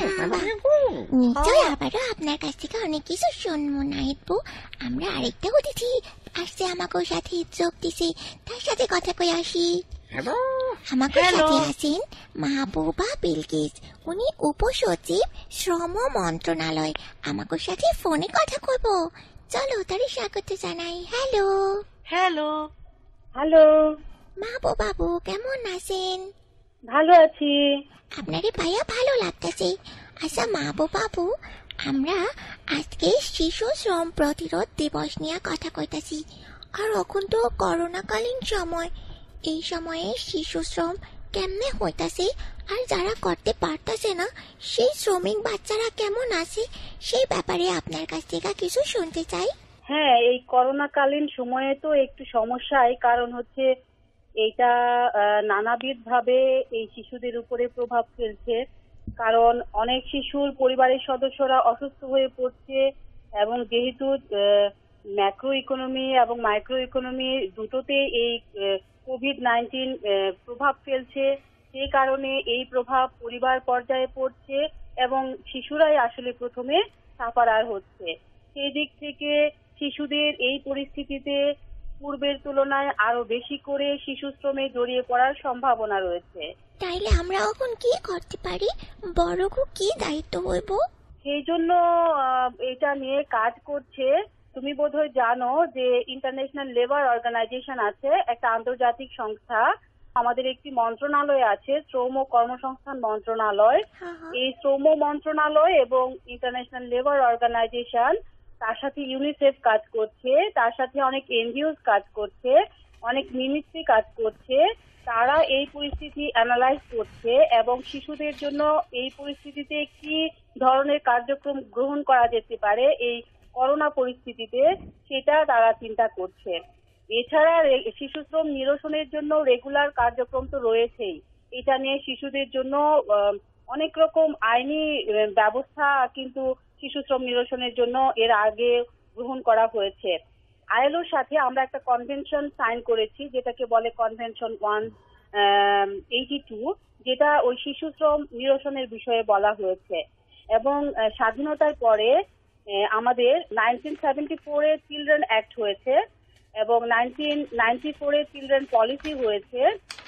নিশ্চয় আবারও আপনার কাছ থেকে অনেক কিছু শুনবো নাহিদবু। আমরা আরেকটা অতিথি আসছে আমাকে সাথে যোগ দিছে, তার সাথে কথা কই আসি। হ্যালো আমাকে সাথে আছেন মাহবুবা বিলকিস, উনি উপসচিব শ্রম মন্ত্রণালয়। আমাকে সাথে ফোনে কথা কইব, চলো তারে স্বাগত জানাই। হ্যালো হ্যালো হ্যালো মাহবুব বাবু, কেমন আছেন? ভালো আছি। আপনারে ভাইয়া ভালো লাগতেছে। আচ্ছা মাহবুব বাবু, আমরা আজকে শিশু শ্রম প্রতিরোধ দিবস নিয়ে কথা কইতাছি। আর এখন তো করোনাকালীন সময়, এই সময়ে শিশু শ্রম কেমনে হইতাছে, আর যারা করতে পারতাছে না সেই শ্রমিক বাচ্চারা কেমন আছে, সেই ব্যাপারে আপনার কাছ থেকে কিছু শুনতে চাই। হ্যাঁ, এই করোনাকালীন সময়ে তো একটু সমস্যাই, কারণ হচ্ছে এইটা নানাবিধ ভাবে এই শিশুদের উপরে প্রভাব ফেলছে। কারণ অনেক শিশুর পরিবারের সদস্যরা অসুস্থ হয়ে পড়ছে, এবং যেহেতু ম্যাক্রো ইকোনমি এবং মাইক্রো ইকোনমি দুটোতে এই কোভিড নাইন্টিন প্রভাব ফেলছে, সেই কারণে এই প্রভাব পরিবার পর্যায়ে পড়ছে এবং শিশুরাই আসলে প্রথমে সাফারার হচ্ছে। সেই দিক থেকে শিশুদের এই পরিস্থিতিতে পূর্বের তুলনায় আরো বেশি করে শিশু শ্রমে জড়িয়ে পড়ার সম্ভাবনা রয়েছে। তাইলে আমরা এখন কি করতে পারি? বড়কু কি দায়িত্ব হইব? সেই জন্য আহ, এটা নিয়ে কাজ করছে। তুমি বোধহয় জানো যে ইন্টারন্যাশনাল লেবার অর্গানাইজেশন আছে, একটা আন্তর্জাতিক সংস্থা। আমাদের একটি মন্ত্রণালয় আছে, শ্রম ও কর্মসংস্থান মন্ত্রণালয়। এই শ্রম মন্ত্রণালয় এবং ইন্টারন্যাশনাল লেবার অর্গানাইজেশন, তার সাথে ইউনিসেফ কাজ করছে, তার সাথে অনেক এনজিও কাজ করছে, অনেক মিনিস্ট্রি কাজ করছে। তারা এই পরিস্থিতি অ্যানালাইজ করছে এবং শিশুদের জন্য এই পরিস্থিতিতে কি ধরনের কার্যক্রম গ্রহণ করা যেতে পারে এই করোনা পরিস্থিতিতে, সেটা তারা চিন্তা করছে। এছাড়া শিশু শ্রম নিরসনের জন্য রেগুলার কার্যক্রম তো রয়েছেই। এটা নিয়ে শিশুদের জন্য অনেক রকম আইনি ব্যবস্থা কিন্তু শিশু শ্রম নিরসনের জন্য এর আগে গ্রহণ করা হয়েছে। আইএলওর সাথে আমরা একটা কনভেনশন সাইন করেছি, যেটাকে বলে কনভেনশন ওয়ান এইটি টু, যেটা ওই শিশু শ্রম নিরসনের বিষয়ে বলা হয়েছে। এবং স্বাধীনতার পরে আমাদের নাইনটিন সেভেন্টি ফোরে চিলড্রেন অ্যাক্ট হয়েছে এবং নাইনটিন নাইনটি ফোরে চিলড্রেন পলিসি হয়েছে।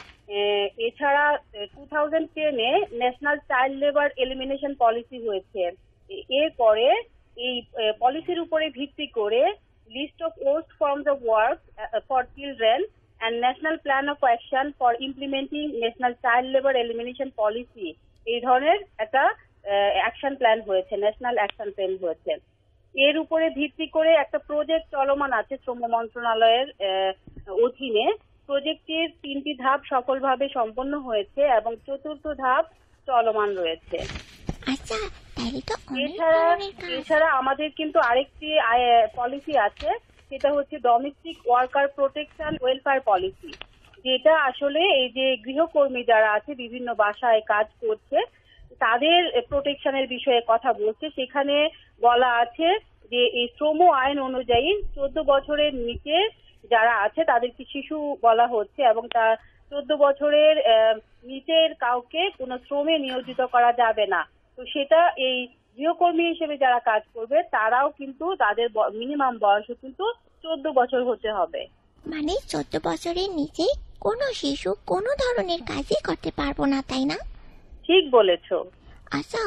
এছাড়া টু থাউজেন্ড টেনে national child labour elimination policy হয়েছে। এরপরে এই পলিসির উপরে ভিত্তি করে list of worst forms of work for children and national plan of action for implementing national child labour elimination policy, এই ধরনের একটা অ্যাকশন প্ল্যান হয়েছে, ন্যাশনাল অ্যাকশন প্ল্যান হয়েছে। এর উপরে ভিত্তি করে একটা প্রজেক্ট চলমান আছে শ্রম মন্ত্রণালয়ের অধীনে। প্রজেক্টের তিনটি ধাপ সফলভাবে সম্পন্ন হয়েছে এবং চতুর্থ ধাপ চলমান রয়েছে। আচ্ছা, তাহলে তো অনেক এছাড়া ধরনের কাজ। এছাড়া আমাদের কিন্তু আরেকটি পলিসি আছে, সেটা হচ্ছে domestic worker protection welfare policy, যেটা আসলে এই যে গৃহকর্মী যারা আছে বিভিন্ন বাসায় কাজ করছে তাদের প্রোটেকশনের বিষয়ে কথা বলছে। সেখানে বলা আছে যে এই শ্রম আইন অনুযায়ী চোদ্দ বছরের নিচে যারা আছে তাদেরকে শিশু বলা হচ্ছে এবং তার চোদ্দ বছরের নিচের কাউকে কোনো শ্রমে নিয়োজিত করা যাবে না। তো সেটা এই গৃহকর্মী হিসেবে যারা কাজ করবে তারাও কিন্তু তাদের মিনিমাম বয়সও কিন্তু চোদ্দ বছর হতে হবে। মানে চোদ্দ বছরের নিচে কোনো শিশু কোনো ধরনের কাজই করতে পারবো না, তাই না? ঠিক বলেছো। আচ্ছা,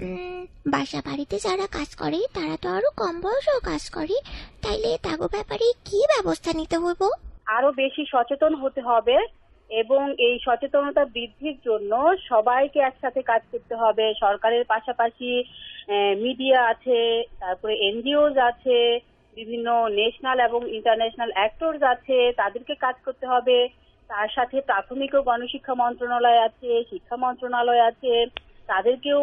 বাসা বাড়িতে যারা কাজ করে তারা তো আরো কম বয়সেও কাজ করে, তাইলে তাগো ব্যাপারে কি ব্যবস্থা নিতে হইব? আরো বেশি সচেতন হতে হবে এবং এই সচেতনতা বৃদ্ধির জন্য সবাইকে একসাথে কাজ করতে হবে। সরকারের পাশাপাশি মিডিয়া আছে, তারপরে এনজিওজ আছে, বিভিন্ন ন্যাশনাল এবং ইন্টারন্যাশনাল অ্যাক্টরস আছে, তাদেরকে কাজ করতে হবে। তার সাথে প্রাথমিক ও গণশিক্ষা মন্ত্রণালয় আছে, শিক্ষা মন্ত্রণালয় আছে, তাদেরকেও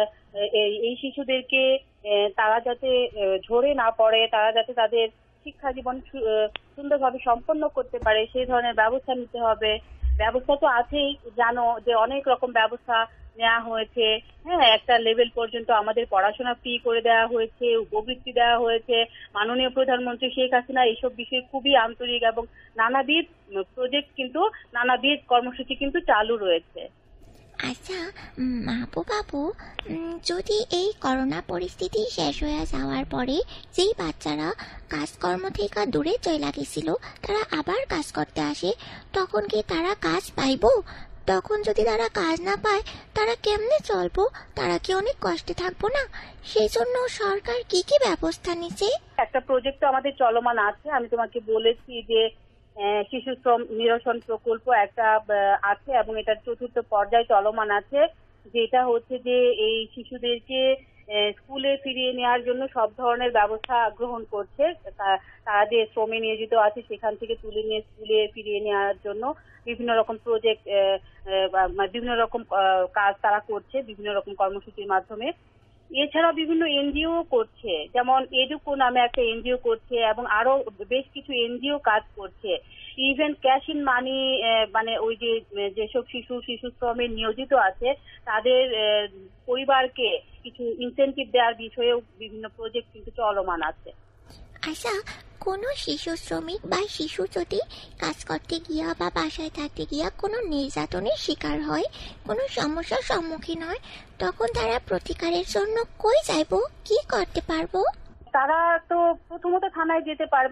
এই শিশুদেরকে তারা যাতে ঝরে না পড়ে, তারা যাতে তাদের শিক্ষা জীবন সুন্দরভাবে সম্পন্ন করতে পারে সেই ধরনের ব্যবস্থা নিতে হবে। ব্যবস্থা তো আছেই, জানো যে অনেক রকম ব্যবস্থা নেওয়া হয়েছে। হ্যাঁ, একটা লেভেল পর্যন্ত আমাদের পড়াশোনা ফ্রি করে দেওয়া হয়েছে, উপবৃত্তি দেওয়া হয়েছে। মাননীয় প্রধানমন্ত্রী শেখ হাসিনা এইসব বিষয়ে খুবই আন্তরিক এবং নানাবিধ প্রজেক্ট কিন্তু নানাবিধ কর্মসূচি কিন্তু চালু রয়েছে। আচ্ছা মাপু বাবু, যদি এই করোনা পরিস্থিতি শেষ হয়ে যাওয়ার পরে যেই বাচ্চারা কাজকর্ম থেকে দূরে চলে গেছিল তারা আবার কাজ করতে আসে, তখন কি তারা কাজ পাইবো? তখন যদি তারা কাজ না পায় তারা কেমনে চলবো? তারা কি অনেক কষ্টে থাকবো না? সেই জন্য সরকার কি কি ব্যবস্থা নিচ্ছে? একটা প্রজেক্ট আমাদের চলমান আছে, আমি তোমাকে বলেছি যে শিশু শ্রম নিরসন প্রকল্প একটা আছে এবং এটার চতুর্থ পর্যায়ে চলমান আছে, যেটা হচ্ছে যে এই শিশুদেরকে স্কুলে ফিরিয়ে নেওয়ার জন্য সব ধরনের ব্যবস্থা গ্রহণ করছে। তারা যে শ্রমে নিয়োজিত আছে সেখান থেকে তুলে নিয়ে স্কুলে ফিরিয়ে নেওয়ার জন্য বিভিন্ন রকম প্রজেক্ট, বিভিন্ন রকম কাজ তারা করছে বিভিন্ন রকম কর্মসূচির মাধ্যমে। এছাড়াও বিভিন্ন এনজিও করছে, যেমন এডুকো নামে একটা এনজিও করছে এবং আরো বেশ কিছু এনজিও কাজ করছে। ইভেন ক্যাশ ইন মানি, মানে ওই যে যেসব শিশু শিশু শ্রমে নিয়োজিত আছে তাদের পরিবারকে কিছু ইনসেনটিভ দেওয়ার বিষয়েও বিভিন্ন প্রজেক্ট কিন্তু চলমান আছে। আচ্ছা, কোনো শিশু শ্রমিক বা শিশু যদি কাজ করতে গিয়া বা বাসায় থাকতে গিয়া কোনো নির্যাতনের শিকার হয়, কোনো সমস্যার সম্মুখীন হয়, তখন তারা প্রতিকারের জন্য কই যাইবো, কি করতে পারবো? তারা তো প্রথমত থানায় যেতে পারবে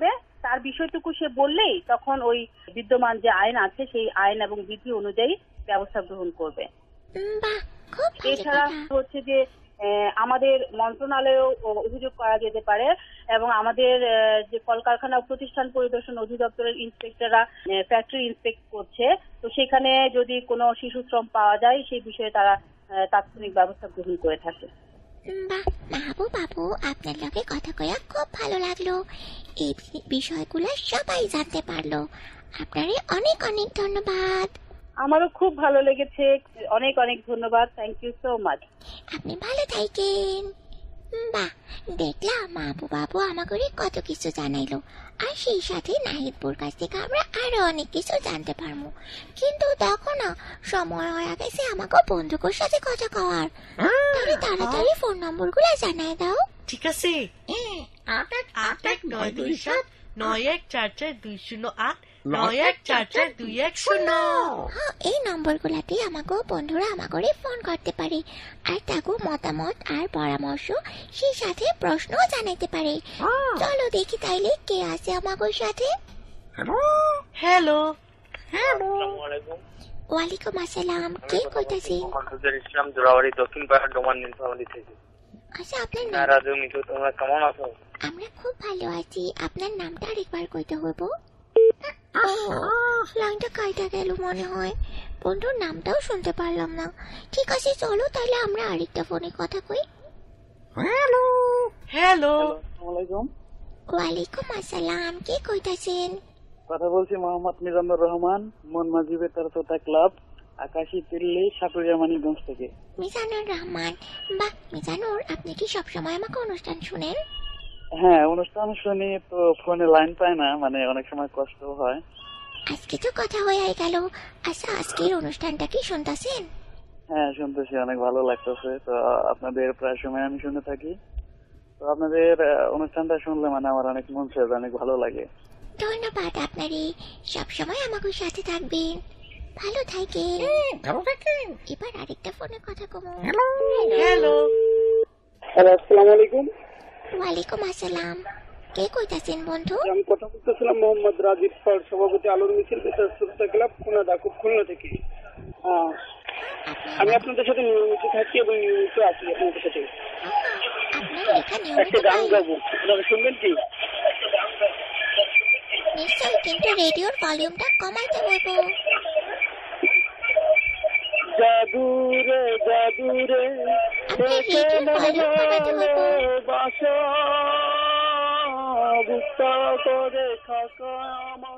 তার বিষয়টুকু সে বললেই তখন ওই বিদ্যমান যে আইন আছে সেই আইন এবং বিধি অনুযায়ী ব্যবস্থা গ্রহণ করবে। উম, বাহ, খুব ভালো এছাড়া কথা। হচ্ছে যে আহ, আমাদের মন্ত্রণালয়েও অভিযোগ করা যেতে পারে এবং আমাদের আহ, যে কলকারখানা ও প্রতিষ্ঠান পরিদর্শন অধিদপ্তরের ইন্সপেক্টররা ফ্যাক্টরি ইন্সপেক্ট করছে, তো সেখানে যদি কোনো শিশু শ্রম পাওয়া যায় সেই বিষয়ে তারা আহ, তাৎক্ষণিক ব্যবস্থা গ্রহণ করে থাকে। উম, বাহ, মাহবুব বাবু, আপনার লগে কথা কয়া খুব ভালো লাগলো। এই বিষয়গুলো সবাই জানতে পারলো। আপনারে অনেক অনেক ধন্যবাদ। আমারও খুব ভালো লেগেছে, অনেক অনেক ধন্যবাদ, থ্যাংক ইউ সো মাচ। আপনি ভালো থাকেন। উম, বাহ, দেখলাম মাহবুব বাবু আমাকে কত কিছু জানাইলো, আর সেই সাথে নাহিদপুর কাছ থেকে আমরা আরো অনেক কিছু জানতে পারবো। কিন্তু দেখো না, সময় হয়ে গেছে আমাকে বন্ধুকের সাথে কথা কওয়ার। তাহলে তাড়াতাড়ি ফোন নম্বর গুলা জানাই দাও। ঠিক আছে, আট এক আট এক নয় দুই সাত নয় এক চার চার দুই শূন্য আট নয় এক চার চার দুই এক শূন্য। হ্যাঁ, এই নম্বর গুলাতে আমাকে বন্ধুরা আমাকে ফোন করতে পারে আর তাকে মতামত আর পরামর্শ সেই সাথে প্রশ্নও জানাইতে পারে। চলো দেখি তাইলে কে আছে আমাকে সাথে। হ্যালো হ্যালো, হ্যালো ওয়ালাইকুম আসসালাম, কে কইতাছেন? মোহাম্মদ ইসলাম জোড়াবাড়ি দক্ষিণ পাড়া ডোমান নীলফামারী থেকে। আচ্ছা, আপনার না নাম? রাজু মিঠু, তোমরা কেমন আছো? আমরা খুব ভালো আছি। আপনার নামটা আরেকবার কইতে হইব। লাইনটা কাইটা গেল মনে হয়, বন্ধুর নামটাও শুনতে পারলাম না। ঠিক আছে, চলো তাহলে আমরা আরেকটা ফোনে কথা কই। হ্যালো হ্যালো, আসসালামাইকুম। ওয়ালাইকুম আসসালাম, কে কইতাছেন? কথা বলছি মোহাম্মদ মিজানুর রহমান, মন মাঝি বেতার শ্রোতা ক্লাব, আকাশী দিল্লি, সাপুরিয়া মানিকগঞ্জ থেকে। মিজানুর রহমান, বাহ মিজানুর, আপনি কি সবসময় আমাকে অনুষ্ঠান শুনেন? হ্যাঁ, অনুষ্ঠান শুনি তো ফোনে লাইন পায় না, মানে অনেক সময় কষ্ট হয়। আজকে তো কথা হয়ে গেল। আচ্ছা, আজকের অনুষ্ঠানটা কি শুনতেছেন? হ্যাঁ, শুনতেছি, অনেক ভালো লাগতেছে। তো আপনাদের প্রায় সময় আমি শুনে থাকি। তো আপনাদের আহ, অনুষ্ঠানটা শুনলে মানে আমার অনেক মন ছুঁয়ে যায়, অনেক ভালো লাগে। ধন্যবাদ আপনারই, সবসময় আমাকে সাথে থাকবেন। ভালো থাকেন। ভালো থাকেন। এবার আরেকটা ফোনে কথা কমো। হ্যালো হ্যালো, হ্যালো, আসসালামু আলাইকুম। ওয়ালাইকুম আসসালাম, কে কইতাছেন বন্ধু? আমি কথা বলতেছিলাম মোহাম্মদ রাজীব পাল, সভাপতি আলোর মিছিল বেতার শ্রোতা ক্লাব, খুলনা, খুব খুলনা থেকে। আহ, আমি আপনাদের সাথে নিয়মিত থাকি এবং নিয়মিত আছি আপনাদের সাথে। আপনার লেখা নিয়মিত একটা গান পাই। গাবো, আপনারা শুনবেন কি? নিশ্চয়, কিন্তু রেডিওর ভলিউমটা কমাইতে হইব। জাদুরে জাদুরে আপনি রেডিওর ভলিউম কমাইতে হইব। বাসা বুঝতে করে থাকা আমার।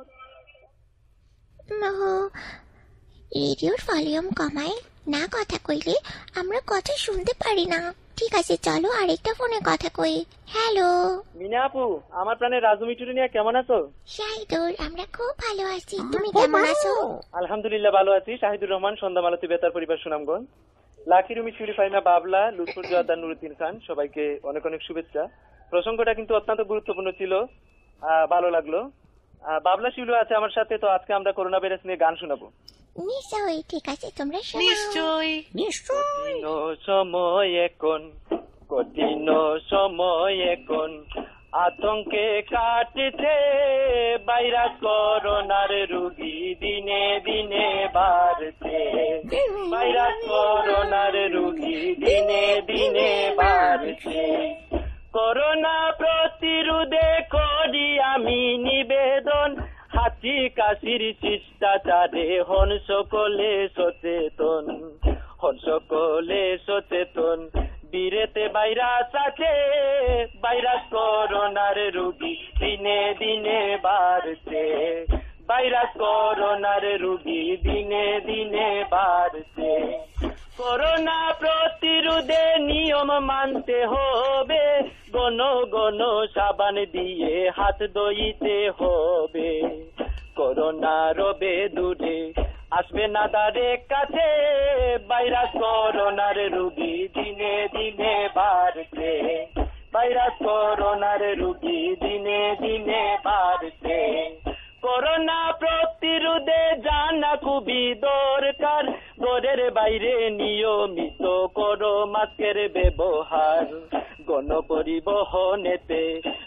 ওহো, রেডিওর ভলিউম কমাই না কথা কইলে আমরা কথা শুনতে পারি না। ঠিক আছে, চলো আরেকটা ফোনে কথা কই। হ্যালো মিনা আপু, আমার প্রাণের রাজু মিঠুরি নিয়ে কেমন আছো? শাহিদুর, আমরা খুব ভালো আছি, তুমি কেমন আছো? আলহামদুলিল্লাহ ভালো আছি। শাহিদুর রহমান, সন্ধ্যা মালতী বেতার পরিবার, সুনামগঞ্জ। লাকি রুমি, শিউলি ফাইমা, বাবলা, লুৎফর জোয়াদা, নুরুদ্দিন খান, সবাইকে অনেক অনেক শুভেচ্ছা। প্রসঙ্গটা কিন্তু অত্যন্ত গুরুত্বপূর্ণ ছিল, আহ, ভালো লাগলো। আহ, বাবলা শিউলি আছে আমার সাথে, তো আজকে আমরা করোনা ভাইরাস নিয়ে গান শোনাবো। নিশ্চয়ই, ঠিক আছে, তোমরা শোনাও। নিশ্চয়ই নিশ্চয় কঠিন সময় এখন, কঠিন সময় এখন, আতঙ্কে কাটছে ভাইরাস করোনার রোগী দিনে দিনে বাড়ছে। ভাইরাস করোনার রোগী দিনে দিনে বাড়ছে। করোনা প্রতিরোধে করি আমি নিবেদন, হাঁচি কাশির শিষ্টাচারে হন সকলে সচেতন, হন সকলে সচেতন। বীরেতে ভাইরাস আছে, ভাইরাস করোনার রোগী দিনে দিনে বাড়ছে। ভাইরাস করোনার রোগী দিনে দিনে বাড়ছে। করোনা প্রতিরোধে নিয়ম মানতে হবে, গণ গণ সাবান দিয়ে হাত ধুইতে হবে। করোনা রবে দূরে আসবে না তারে কাছে, ভাইরাস করোনার রোগী দিনে দিনে বাড়ছে। ভাইরাস করোনার রোগী দিনে দিনে বাড়ছে। করোনা প্রতিরোধে জানা খুবই দরকার, ঘরের বাইরে নিয়মিত করো মাস্কের ব্যবহার। গণপরিবহনেতে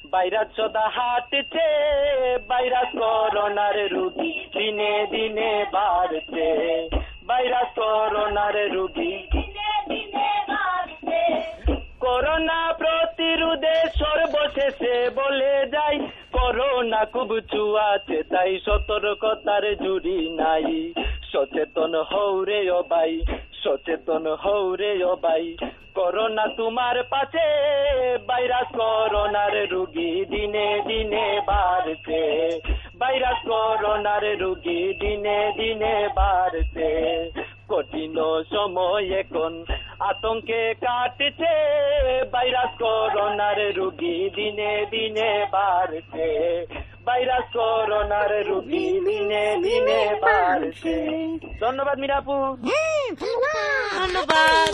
ভাইরাস সদা হাঁটছে, ভাইরাস করোনার রুগী দিনে দিনে বাড়ছে, ভাইরাস করোনার রুগী দিনে দিনে বাড়ছে। করোনা প্রতিরোধে সর্বশেষে বলে যাই, করোনা খুব চুয়াছে, তাই সতর্কতার জুড়ি নাই। সচেতন হও রে ও ভাই, সচেতন হও রে ও ভাই, করোনা তোমার পাশে, ভাইরাস করোনার রুগী দিনে দিনে বাড়ছে, ভাইরাস করোনার রুগী দিনে দিনে বাড়ছে। কঠিন সময় এখন আতঙ্কে কাটছে, ভাইরাস করোনার রুগী দিনে দিনে বাড়ছে, ভাইরাস করোনার রুগী দিনে দিনে বাড়ছে। ধন্যবাদ মিরাপু। ধন্যবাদ।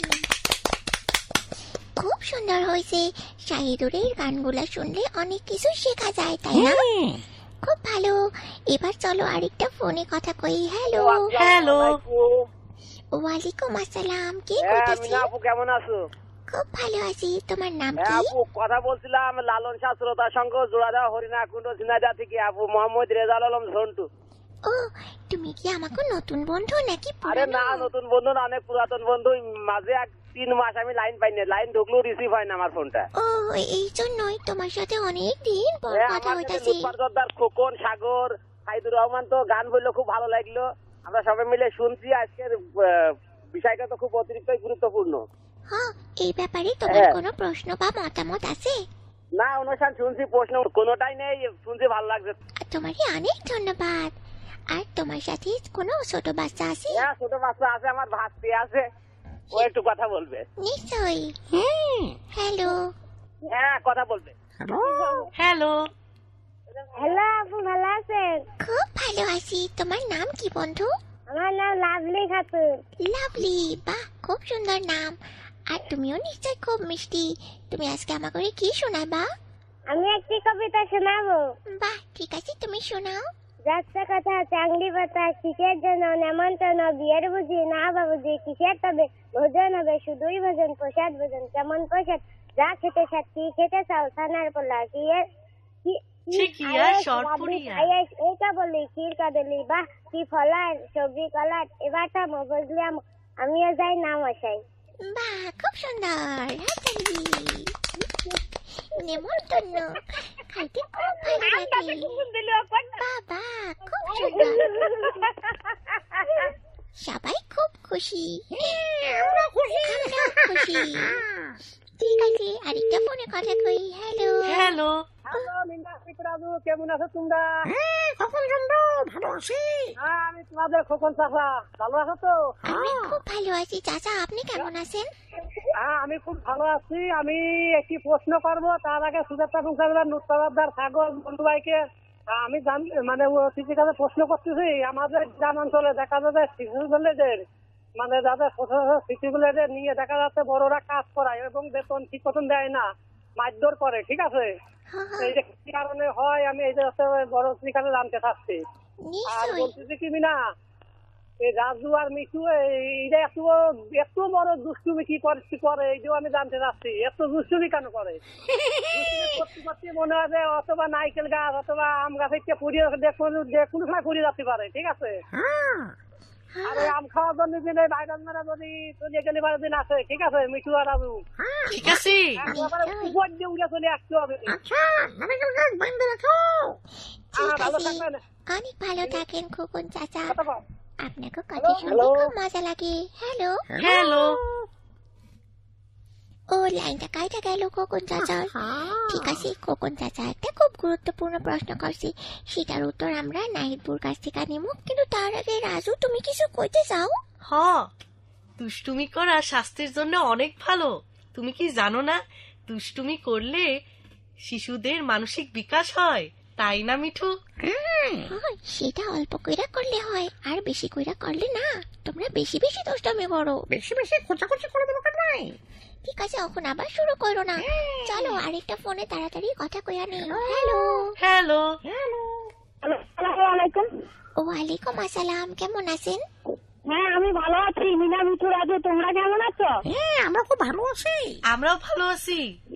খুব সুন্দর হয়েছে। শাহিদুরের গানগুলা শুনলে অনেক কিছু শেখা যায়, তাই না? খুব ভালো। এবার চলো আরেকটা ফোনে কথা কই। হ্যালো। হ্যালো। ওয়ালাইকুম আসসালাম। কে কইতাছি? আপু কেমন আছো? খুব ভালো আছি। তোমার নাম কি? আপু কথা বলছিলাম লালন শাহ শ্রোতার সঙ্গে জোড়া দেওয়া হরিণা কুণ্ড সিনাদা থেকে আপু মোহাম্মদ রেজাল আলম ঝন্টু। ও, তুমি কি আমাকে নতুন বন্ধু নাকি আরে পুরানো? না, নতুন বন্ধু না, অনেক পুরাতন বন্ধু। মাঝে এক তিন মাস আমি লাইন পাই না, লাইন ঢুকলেও রিসিভ হয় না আমার ফোনটা। ও, এই জন্যই তোমার সাথে অনেক দিন পর কথা হইতাছে। লুৎফর খোকন, সাগর, সাইদুর রহমান তো গান বললো, খুব ভালো লাগলো। আমরা সবাই মিলে শুনছি। আজকের বিষয়টা তো খুব অতিরিক্ত গুরুত্বপূর্ণ। হ্যাঁ, এই ব্যাপারে তোমার কোনো প্রশ্ন বা মতামত আছে? না, অনুষ্ঠান শুনছি, প্রশ্ন কোনোটাই নেই, শুনছি ভালো লাগছে। তোমাকে অনেক ধন্যবাদ। আর তোমার সাথে কোনো ছোট বাচ্চা আছে? হ্যাঁ, ছোট বাচ্চা আছে, আমার ভাস্তি আছে, ও একটু কথা বলবে। নিশ্চয়ই। হ্যালো। হ্যাঁ, কথা বলবে। হ্যালো। হ্যালো আপু, ভালো আছেন? খুব ভালো আছি। তোমার নাম কি বন্ধু? আমার নাম লাভলি খাতুন। লাভলি, বাহ, খুব সুন্দর নাম। আর তুমিও নিশ্চয় খুব মিষ্টি। তুমি আজকে আমাকে কি শোনাবা? আমি একটি কবিতা শোনাবো। বাহ, ঠিক আছে, তুমি শোনাও। যাত্রা কথা চাংলি পাতা, কিসের জন্য নেমন্তন্ন, বিয়ের বুঝি না বাবুজি, কিসের তবে ভোজন হবে, শুধুই ভোজন, প্রসাদ ভোজন, কেমন প্রসাদ, যা খেতে সাথ, কি খেতে চাও, সানার পোলা, কি এর চিকিয়া সরপুরিয়া, এইটা বললি, ক্ষীর কাদলি, বাহ কি ফলার, সবজি কলার। এবার থামো, বুঝলাম আমিও যাই না মশাই। বাহ, খুব সুন্দর। নেমন্তন্ন খাইতে খুব ভালো লাগে। বাবা, খুব সুন্দর। সবাই খুব খুশি। আমরা খুশি। ঠিক আছে, আরেকটা ফোনে কথা কই। হ্যালো। হ্যালো। হ্যালো মিন্না রাজু, কেমন আছো তোমরা? খোকন চন্দ্র, ভালো আছি। হ্যাঁ, আমি তোমাদের খোকন চাচা। ভালো আছো তো? আমি খুব ভালো আছি। চাচা, আপনি কেমন আছেন? হ্যাঁ, আমি খুব ভালো আছি। আমি একটি প্রশ্ন করব, তার আগে সুজাতা মুখার্জি, নুসরাত, সাগর বন্ধু ভাইকে আমি জান মানে অতিথির কাছে প্রশ্ন করতেছি। আমাদের গ্রাম অঞ্চলে দেখা যাচ্ছে শিশুদের মানে যাদের ছোট ছোট শিশুগুলোদের নিয়ে দেখা যাচ্ছে বড়রা কাজ করায় এবং বেতন ঠিক মতন দেয় না, মারধর করে। ঠিক আছে, এই যে কি কারণে হয় আমি এই যে বড় কাছে জানতে চাচ্ছি। আর বলতেছি কি না, এই রাজু আর মিঠু এইটা একটু একটু বড় দুষ্টুমি কি করে, এই যে আমি জানতে চাচ্ছি, এত দুষ্টুমি কেন করে? করতে করতে মনে হয় যে অথবা নাইকেল গাছ অথবা আম গাছ থেকে পুড়িয়ে কোনো সময় পুড়িয়ে যেতে পারে। ঠিক আছে, আর ওই আম খাওয়ার জন্য দিন ভাইরাস মেরা যদি চলে গেলে বারো দিন আছে। ঠিক আছে মিঠু আর রাজু, ঠিক আছে, উপর দিয়ে উড়ে চলে আসতে হবে। আচ্ছা, নারিকেল গাছ বাইন্ধে রাখো। ভালো থাকবেন। অনেক ভালো থাকেন খোকন চাচা। কথা আপনাকে কথা শুনতে খুব মজা লাগে। হ্যালো। হ্যালো। ও, লাইনটা কাইটা গেল খোকন চাচার। ঠিক আছে, খোকন চাচা একটা খুব গুরুত্বপূর্ণ প্রশ্ন করছি, সেটার উত্তর আমরা নাহিদপুর কাছ থেকে নেব। কিন্তু তার আগে রাজু, তুমি কিছু কইতে চাও? হ, দুষ্টুমি করা স্বাস্থ্যের জন্য অনেক ভালো। তুমি কি জানো না, দুষ্টুমি করলে শিশুদের মানসিক বিকাশ হয়, তাই না মিঠু? হয়, সেটা অল্প কইরা করলে হয়, আর বেশি কইরা করলে না। তোমরা বেশি বেশি দুষ্টুমি করো, বেশি বেশি খোঁচাখুচি করে দরকার নাই। ঠিক আছে, এখন আবার শুরু করো না। চলো আরেকটা ফোনে তাড়াতাড়ি কথা কইয়া নেই। হ্যালো। হ্যালো। আসসালামাইকুম। ওয়ালাইকুম আসসালাম, কেমন আছেন? হ্যাঁ, আমি ভালো আছি। মিনা, মিঠু, রাজু, তোমরা কেমন আছো? হ্যাঁ, আমরা খুব ভালো আছি। আমরাও ভালো আছি।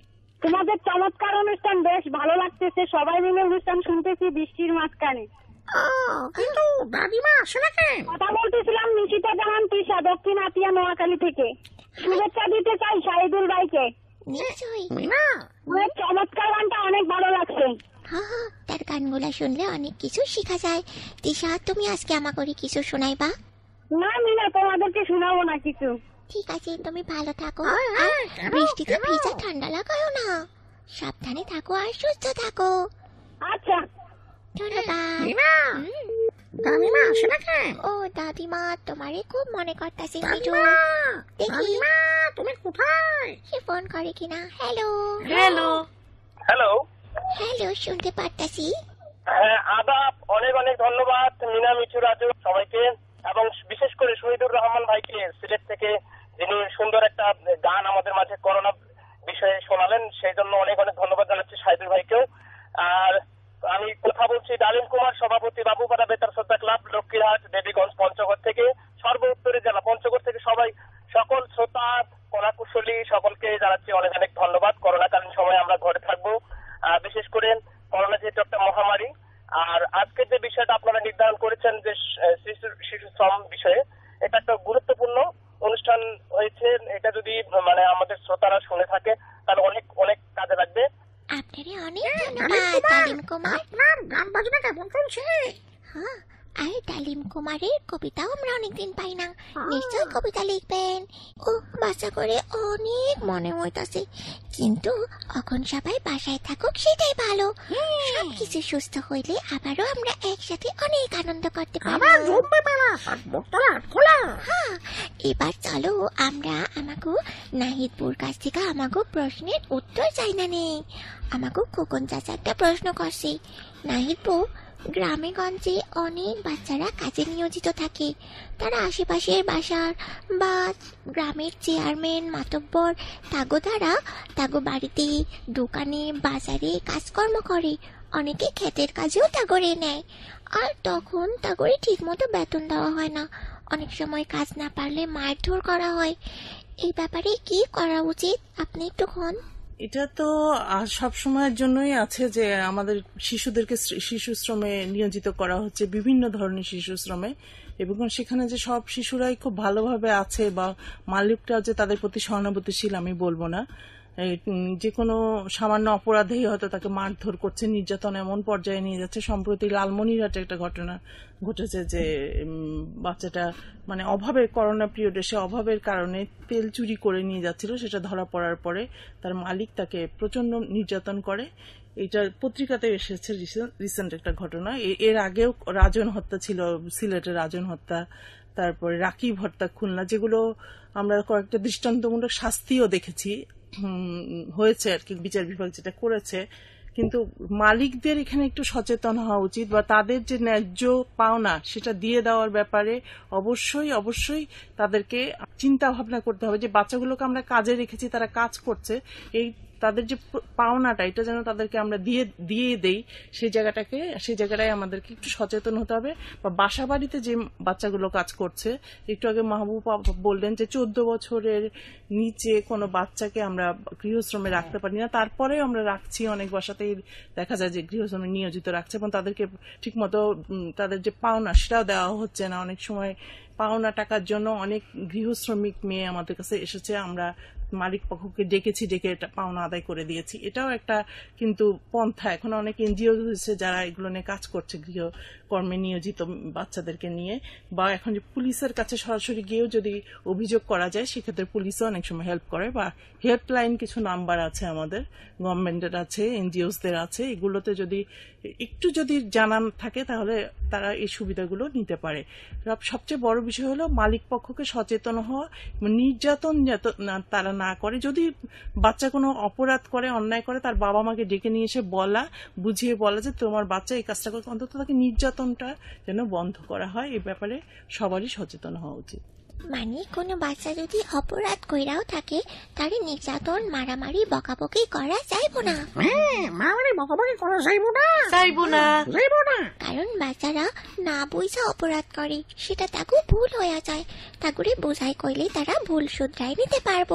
তোমাদের চমৎকার অনুষ্ঠান, বেশ ভালো লাগতেছে। সবাই মিলে অনুষ্ঠান শুনতেছি বৃষ্টির মাঝখানে। আহ, কিন্তু দাদিমা আসে না কেন? কথা বলতেছিলাম নিশিতা জাহান তিশা, দক্ষিণ আতিয়া নোয়াখালী থেকে। শুভেচ্ছা দিতে চাই শাহিদুল ভাইকে। নিশ্চয়ই। মিনা, ওই চমৎকার গানটা অনেক ভালো লাগছে। হ্যাঁ হ্যাঁ, তার গানগুলা শুনলে অনেক কিছু শেখা যায়। তিশা, তুমি আজকে আমাকে কিছু শোনাইবা? না মিনা, তোমাদেরকে শোনাবো না কিছু। ঠিক আছে, তুমি ভালো থাকো। হ্যাঁ, আর হ্যাঁ, কেন, বৃষ্টিতে কেন? ভিজা ঠান্ডা লাগাও না। সাবধানে থাকো আর সুস্থ থাকো। আচ্ছা, ধন্যবাদ। মিনা, হুম। দাদিমা আসে না কেন? ও দাদিমা, তোমারে খুব মনে করতেছে মিঠু। দাদিমা, দেখি দাদিমা, তুমি কোথায়? সে ফোন করে কিনা। Hello hello. হ্যালো, হ্যালো, শুনতে পারতাছি। হ্যাঁ আদাব, অনেক অনেক ধন্যবাদ মিনা, মিঠু, রাজু সবাইকে, এবং বিশেষ করে শহীদুর রহমান ভাইকে সিলেট থেকে, যিনি সুন্দর একটা গান আমাদের মাঝে করোনা বিষয়ে শোনালেন, সেই জন্য অনেক অনেক ধন্যবাদ জানাচ্ছি শহীদুর ভাইকেও। আর আমি কথা বলছি ডালিম কুমার, সভাপতি বাবুপাড়া বেতার শ্রদ্ধা ক্লাব, লক্ষ্মীরহাট, দেবীগঞ্জ, পঞ্চগড় থেকে, সর্ব উত্তরের জেলা পঞ্চগড় থেকে সবাই, সকল শ্রোতা কলাকুশলী সকলকে জানাচ্ছি অনেক অনেক ধন্যবাদ। করোনাকালীন সময়ে আমরা ঘরে থাকবো, আহ, বিশেষ করে করোনা যেহেতু একটা মহামারী। আর আজকের যে বিষয়টা আপনারা নির্ধারণ করেছেন যে আহ, শিশু শিশু শ্রম বিষয়ে, এটা একটা গুরুত্বপূর্ণ অনুষ্ঠান হয়েছে। এটা যদি মানে আমাদের শ্রোতারা শুনে থাকে তাহলে অনেক অনেক কাজে লাগবে। আপনারে অনেক ডালিম ধন্যবাদ কুমার, ডালিম কুমার। আপনার গান বাজনা কেমন চলছে? হ্যাঁ, আর ডালিম কুমারের কবিতাও আমরা অনেকদিন পাই না। হ্যাঁ। নিশ্চয় কবিতা লিখবেন। ও বাসা করে অনেক মনে হইতাছে, কিন্তু এখন সবাই বাসায় থাকুক সেটাই ভালো। সবকিছু সুস্থ হইলে আবারও আমরা একসাথে অনেক আনন্দ করতে আবার পারবো। জমবে মেলা, আর বোতল আর খোলা। হ্যাঁ, এবার চলো আমরা আমাকে নাহিদপুর কাছ থেকে আমাকে প্রশ্নের উত্তর চাই না নে। আমাকে খোকন চাচা একটা প্রশ্ন করছে। নাহিদপুর, গ্রামে গঞ্জে অনেক বাচ্চারা কাজে নিয়োজিত থাকে। তারা আশেপাশের বাসার বা গ্রামের চেয়ারম্যান মাতব্বর তাগো দ্বারা তাগো বাড়িতে, দোকানে, বাজারে কাজকর্ম করে। অনেকে ক্ষেতের কাজেও তাগরে নেয়, আর তখন তাগরে ঠিক মতো বেতন দেওয়া হয় না। অনেক সময় কাজ না পারলে মারধর করা হয়। এই ব্যাপারে কি করা উচিত, আপনি একটু হন। এটা তো সব সময়ের জন্যই আছে যে আমাদের শিশুদেরকে শ্র- শিশু শ্রমে নিয়োজিত করা হচ্ছে, বিভিন্ন ধরনের শিশু শ্রমে, এবং সেখানে যে সব শিশুরাই খুব ভালোভাবে আছে বা মালিকরা যে তাদের প্রতি সহানুভূতিশীল আমি বলবো না। এই, উম, যে কোনো সামান্য অপরাধেই হয়তো তাকে মারধর করছে, নির্যাতন এমন পর্যায়ে নিয়ে যাচ্ছে। সম্প্রতি লালমনিরহাটে একটা ঘটনা ঘটেছে যে উম, বাচ্চাটা মানে অভাবের, করোনা পিরিয়ডে সে অভাবের কারণে তেল চুরি করে নিয়ে যাচ্ছিল, সেটা ধরা পড়ার পরে তার মালিক তাকে প্রচন্ড নির্যাতন করে। এটা পত্রিকাতে এসেছে, রিসেন্ট একটা ঘটনা। এ- এর আগেও রাজন হত্যা ছিল, সিলেটের রাজন হত্যা, তারপরে রাকিব হত্যা খুলনা, যেগুলো আমরা কয়েকটা দৃষ্টান্তমূলক শাস্তিও দেখেছি হুম, হয়েছে আর কি, বিচার বিভাগ যেটা করেছে। কিন্তু মালিকদের এখানে একটু সচেতন হওয়া উচিত, বা তাদের যে ন্যায্য পাওনা সেটা দিয়ে দেওয়ার ব্যাপারে অবশ্যই অবশ্যই তাদেরকে চিন্তা ভাবনা করতে হবে যে বাচ্চাগুলোকে আমরা কাজে রেখেছি, তারা কাজ করছে, এই তাদের যে পাওনাটা এটা যেন তাদেরকে আমরা দিয়ে দিয়ে দেই, সেই জায়গাটাকে সেই জায়গাটায় আমাদেরকে একটু সচেতন হতে হবে। বা বাসা বাড়িতে যে বাচ্চাগুলো কাজ করছে, একটু আগে মাহবুব আপা বললেন যে চোদ্দ বছরের নিচে কোনো বাচ্চাকে আমরা গৃহশ্রমে রাখতে পারি না, তারপরে আমরা রাখছি। অনেক বাসাতেই দেখা যায় যে গৃহশ্রমে নিয়োজিত রাখছে এবং তাদেরকে ঠিকমতো উম, তাদের যে পাওনা সেটাও দেওয়া হচ্ছে না। অনেক সময় পাওনা টাকার জন্য অনেক গৃহশ্রমিক মেয়ে আমাদের কাছে এসেছে, আমরা মালিক পক্ষকে ডেকেছি, ডেকে এটা পাওনা আদায় করে দিয়েছি। এটাও একটা কিন্তু পন্থা। এখন অনেক এনজিও হয়েছে যারা এগুলো নিয়ে কাজ করছে, গৃহকর্মে নিয়োজিত বাচ্চাদেরকে নিয়ে। বা এখন যে পুলিশের কাছে সরাসরি গিয়েও যদি অভিযোগ করা যায়, সেক্ষেত্রে পুলিশও অনেক সময় হেল্প করে। বা হেল্পলাইন কিছু নাম্বার আছে আমাদের, গভর্নমেন্টের আছে, এনজিওসদের আছে, এগুলোতে যদি একটু যদি জানান থাকে তাহলে তারা এই সুবিধাগুলো নিতে পারে। সব- সবচেয়ে বড় বিষয় হলো মালিক পক্ষকে সচেতন হওয়া, নির্যাতন যাতে না- তারা না করে। যদি বাচ্চা কোনো অপরাধ করে, অন্যায় করে, তার বাবা মাকে ডেকে নিয়ে এসে বলা, বুঝিয়ে বলা যে তোমার বাচ্চা এই কাজটা করে, অন্তত তাকে নির্যাতনটা যেন বন্ধ করা হয়। এই ব্যাপারে সবারই সচেতন হওয়া উচিত। মানে কোনো বাচ্চা যদি অপরাধ কইরাও থাকে, তারে নির্যাতন, মারামারি, বকাবকি করা যাইব না। হ্যাঁ, মারামারি বকাবকি করা যাইব না, চাইবো না। যাইব না। কারণ বাচ্চারা না বুঝা অপরাধ করে, সেটা তাকে ভুল হয়ে যায়। তাগুরে বোঝাই কইলে তারা ভুল শুধরাই নিতে পারবো।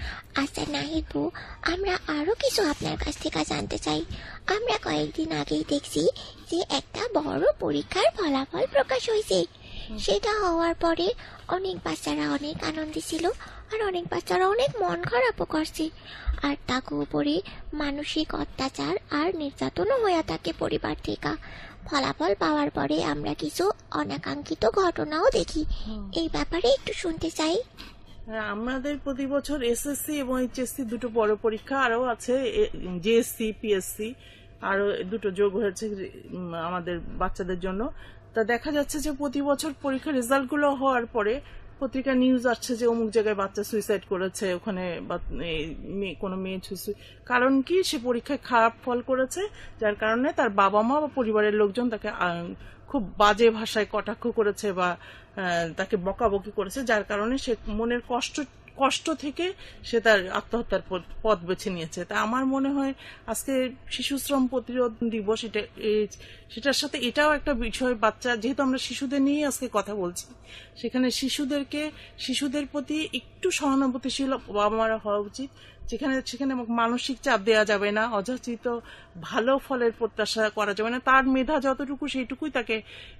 আচ্ছা নাহিদ বউ, আমরা আরো কিছু আপনার কাছ থেকে জানতে চাই। আমরা কয়েকদিন আগেই দেখছি যে একটা বড় পরীক্ষার ফলাফল প্রকাশ হয়েছে। সেটা হওয়ার পরে অনেক বাচ্চারা অনেক আনন্দ ছিল, আর অনেক বাচ্চারা অনেক মন খারাপও করছে। আর তাকে উপরে মানসিক অত্যাচার আর নির্যাতনও হয়ে থাকে পরিবার থেকে। ফলাফল পাওয়ার পরে আমরা কিছু অনাকাঙ্ক্ষিত ঘটনাও দেখি। এই ব্যাপারে একটু শুনতে চাই। হ্যাঁ, আমাদের প্রতি বছর এসএসসি এবং এইচএসসি দুটো বড় পরীক্ষা, আরো আছে জেএসসি, পিএসসি, আরো দুটো যোগ হয়েছে উম, আমাদের বাচ্চাদের জন্য। তা দেখা যাচ্ছে যে প্রতি বছর পরীক্ষার রেজাল্ট গুলো হওয়ার পরে পত্রিকা নিউজ আসছে যে অমুক জায়গায় বাচ্চা সুইসাইড করেছে, ওখানে কোনো মেয়ে সুইসাইড। কারণ কি, সে পরীক্ষায় খারাপ ফল করেছে, যার কারণে তার বাবা মা বা পরিবারের লোকজন তাকে খুব বাজে ভাষায় কটাক্ষ করেছে বা তাকে বকাবকি করেছে, যার কারণে সে মনের কষ্ট কষ্ট থেকে সে তার আত্মহত্যার পথ বেছে নিয়েছে। তা আমার মনে হয় আজকে শিশু শ্রম প্রতিরোধ দিবস, এটা সেটার সাথে এটাও একটা বিষয়। বাচ্চা, যেহেতু আমরা শিশুদের নিয়ে আজকে কথা বলছি, সেখানে শিশুদেরকে শিশুদের প্রতি একটু সহানুভূতিশীল বাবা মারা হওয়া উচিত। যেখানে সেখানে মানসিক চাপ দেওয়া যাবে না, অযাচিত ভালো ফলের প্রত্যাশা করা যাবে না। তার মেধা যতটুকু সেইটুকুই তাকে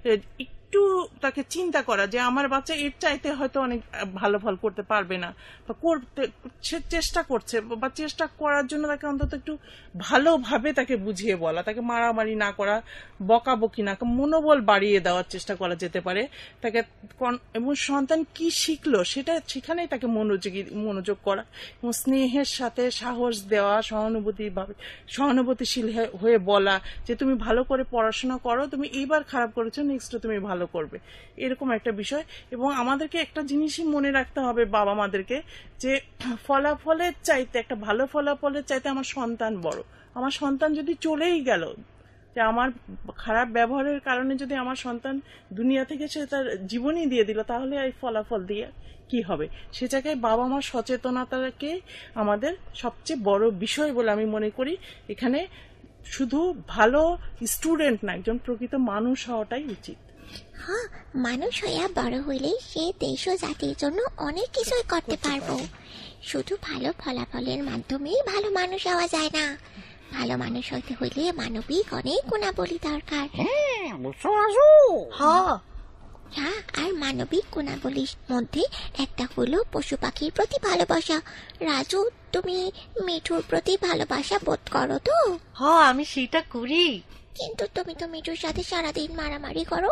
একটু তাকে চিন্তা করা যে আমার বাচ্চা এর চাইতে হয়তো অনেক ভালো ফল করতে পারবে না, বা করতে সে চেষ্টা করছে, বা চেষ্টা করার জন্য তাকে অন্তত একটু ভালোভাবে তাকে বুঝিয়ে বলা, তাকে মারামারি না করা, বকাবকি না, মনোবল বাড়িয়ে দেওয়ার চেষ্টা করা যেতে পারে তাকে। এবং সন্তান কি শিখলো সেটা সেখানেই তাকে মনোযোগী মনোযোগ করা এবং স্নেহের সাথে সাহস দেওয়া, সহানুভূতি ভাবে সহানুভূতিশীল হয়ে বলা যে তুমি ভালো করে পড়াশোনা করো, তুমি এইবার খারাপ করেছো, নেক্সট তুমি ভালো করবে, এরকম একটা বিষয়। এবং আমাদেরকে একটা জিনিসই মনে রাখতে হবে বাবা মাদেরকে, যে ফলাফলের চাইতে, একটা ভালো ফলাফলের চাইতে আমার সন্তান বড়। আমার সন্তান যদি চলেই গেল, যে আমার খারাপ ব্যবহারের কারণে যদি আমার সন্তান দুনিয়া থেকে সে তার জীবনই দিয়ে দিল, তাহলে এই ফলাফল দিয়ে কি হবে? সে জায়গায় বাবা মার সচেতনতাকে আমাদের সবচেয়ে বড় বিষয় বলে আমি মনে করি। এখানে শুধু ভালো স্টুডেন্ট না, একজন প্রকৃত মানুষ হওয়াটাই উচিত। হ্যাঁ, মানুষ হইয়া বড় হইলে সে দেশ ও জাতির জন্য অনেক কিছুই করতে পারবো। শুধু ভালো ফলাফলের মাধ্যমেই ভালো মানুষ হওয়া যায় না। ভালো মানুষ হইতে হইলে মানবিক অনেক গুণাবলী দরকার। হ্যাঁ বুঝছো রাজু? হ্যাঁ, হ্যাঁ, আর মানবিক গুণাবলীর মধ্যে একটা হলো পশু পাখির প্রতি ভালোবাসা। রাজু, তুমি মিঠুর প্রতি ভালোবাসা বোধ করো তো? হ্যাঁ, আমি সেটা করি। কিন্তু তুমি তো মিঠুর সাথে সারাদিন মারামারি করো।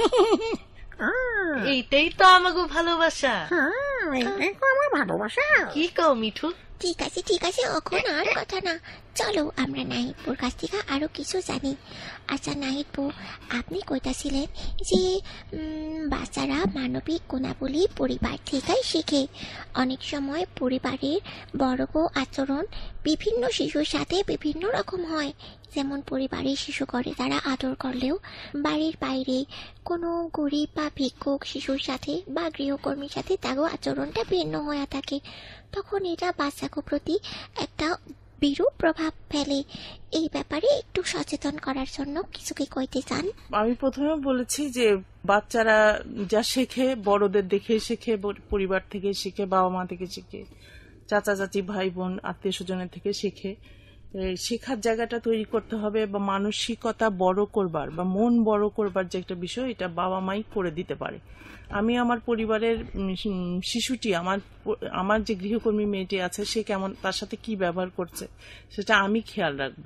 এইটাই তো আমাকে ভালোবাসা। হ্যাঁ, এটাই তো আমার ভালোবাসা। কি কও মিঠু? ঠিক আছে ঠিক আছে, এখন আর কথা না, চলো আমরা নাহিদপুর কাছ থেকে আরো কিছু জানি। আচ্ছা নাহিদপুর, আপনি কইতাছিলেন যে বাচ্চারা মানবিক গুণাবলী পরিবার থেকেই শেখে। অনেক সময় পরিবারের বড় আচরণ বিভিন্ন শিশুর সাথে বিভিন্ন রকম হয়। যেমন পরিবারের শিশু করে তারা আদর করলেও বাড়ির বাইরে কোনো গরিব বা ভিক্ষুক শিশুর সাথে বা গৃহকর্মীর সাথে তারও আচরণটা ভিন্ন হয়ে থাকে। তখন এটা বাচ্চাকে প্রতি একটা বিরূপ প্রভাব ফেলে। এই ব্যাপারে একটু সচেতন করার জন্য কিছু কি কইতে চান? আমি প্রথমে বলেছি যে বাচ্চারা যা শেখে বড়দের দেখে শেখে, পরিবার থেকে শিখে, বাবা মা থেকে শিখে, চাচা চাচি ভাই বোন আত্মীয় স্বজনের থেকে শিখে। শেখার জায়গাটা তৈরি করতে হবে, বা মানসিকতা বড় করবার বা মন বড় করবার যে একটা বিষয়, এটা বাবা মাই করে দিতে পারে। আমি আমার পরিবারের শিশুটি, আমার আমার যে গৃহকর্মী মেয়েটি আছে, সে কেমন, তার সাথে কি ব্যবহার করছে সেটা আমি খেয়াল রাখবো,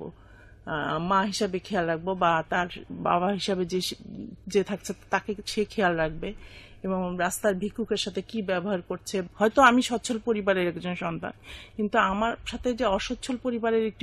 মা হিসাবে খেয়াল রাখবো, বা তার বাবা হিসাবে যে যে থাকছে তাকে সে খেয়াল রাখবে। এবং রাস্তার ভিক্ষুকের সাথে কি ব্যবহার করছে। হয়তো আমি সচ্ছল পরিবারের একজন সন্তান, কিন্তু আমার সাথে যে অসচ্ছল পরিবারের একটি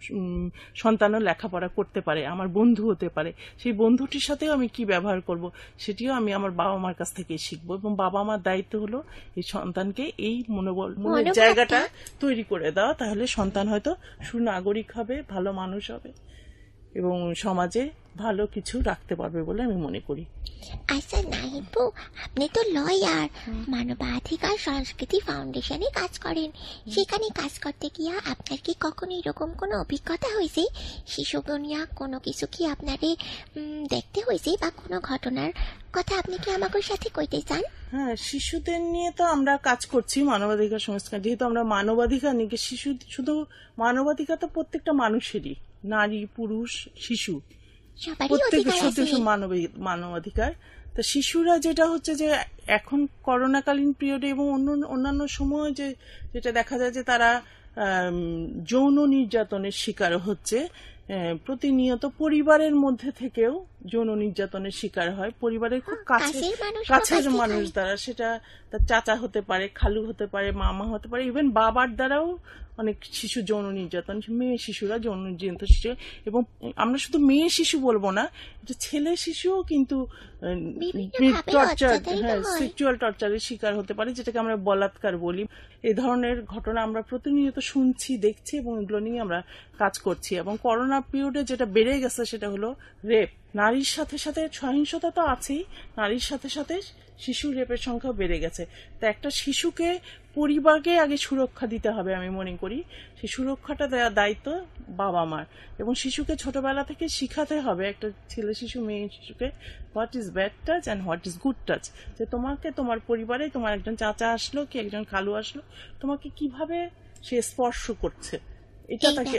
সন্তানও লেখাপড়া করতে পারে, আমার বন্ধু হতে পারে, সেই বন্ধুটির সাথেও আমি কি ব্যবহার করব সেটিও আমি আমার বাবা মার কাছ থেকে শিখবো। এবং বাবা মার দায়িত্ব হলো এই সন্তানকে এই মনোবল মনের জায়গাটা তৈরি করে দেওয়া, তাহলে সন্তান হয়তো সুনাগরিক হবে, ভালো মানুষ হবে এবং সমাজে ভালো কিছু রাখতে পারবে বলে আমি মনে করি। আচ্ছা নাহিদবু, আপনি তো লয়ার, মানবাধিকার সংস্কৃতি ফাউন্ডেশনে কাজ করেন। সেখানে কাজ করতে গিয়া আপনার কি কখনো এরকম কোনো অভিজ্ঞতা হয়েছে? শিশু দুনিয়া কোনো কিছু কি আপনারে দেখতে হয়েছে বা কোনো ঘটনার কথা আপনি কি আমাকে সাথে কইতে চান? হ্যাঁ, শিশুদের নিয়ে তো আমরা কাজ করছি মানবাধিকার সংস্কার, যেহেতু আমরা মানবাধিকার নিয়ে শিশু, শুধু মানবাধিকার তো প্রত্যেকটা মানুষেরই, নারী পুরুষ শিশু প্রত্যেকের সাথে মানবাধিকার। তা শিশুরা যেটা হচ্ছে যে এখন করোনাকালীন পিরিয়ডে এবং অন্য অন্যান্য সময় যে যেটা দেখা যায় যে তারা যৌন নির্যাতনের শিকার হচ্ছে, প্রতিনিয়ত পরিবারের মধ্যে থেকেও যৌন নির্যাতনের শিকার হয়, পরিবারের খুব কাছের কাছের মানুষ দ্বারা, সেটা তার চাচা হতে পারে, খালু হতে পারে, মামা হতে পারে, ইভেন বাবার দ্বারাও অনেক শিশু যৌন নির্যাতন, মেয়ে শিশুরা যৌন নির্যাতন শিশু। এবং আমরা শুধু মেয়ে শিশু বলবো না, ছেলে শিশুও কিন্তু টর্চার, হ্যাঁ সেক্সুয়াল টর্চারের শিকার হতে পারে, যেটাকে আমরা বলাৎকার বলি। এই ধরনের ঘটনা আমরা প্রতিনিয়ত শুনছি, দেখছি এবং এগুলো নিয়ে আমরা কাজ করছি। এবং করোনা পিরিয়ডে যেটা বেড়ে গেছে সেটা হলো রেপ। নারীর সাথে সাথে সহিংসতা তো আছেই, নারীর সাথে সাথে শিশু রেপের সংখ্যা বেড়ে গেছে। তা একটা শিশুকে পরিবারকে আগে সুরক্ষা দিতে হবে, আমি মনে করি সেই সুরক্ষাটা দেওয়ার দায়িত্ব বাবা মার। এবং শিশুকে ছোটবেলা থেকে শিখাতে হবে, একটা ছেলে শিশু মেয়ে শিশুকে, what is bad touch and what is good touch. যে তোমাকে তোমার পরিবারে তোমার একজন চাচা আসলো কি একজন খালু আসলো, তোমাকে কিভাবে সে স্পর্শ করছে, এটা তাকে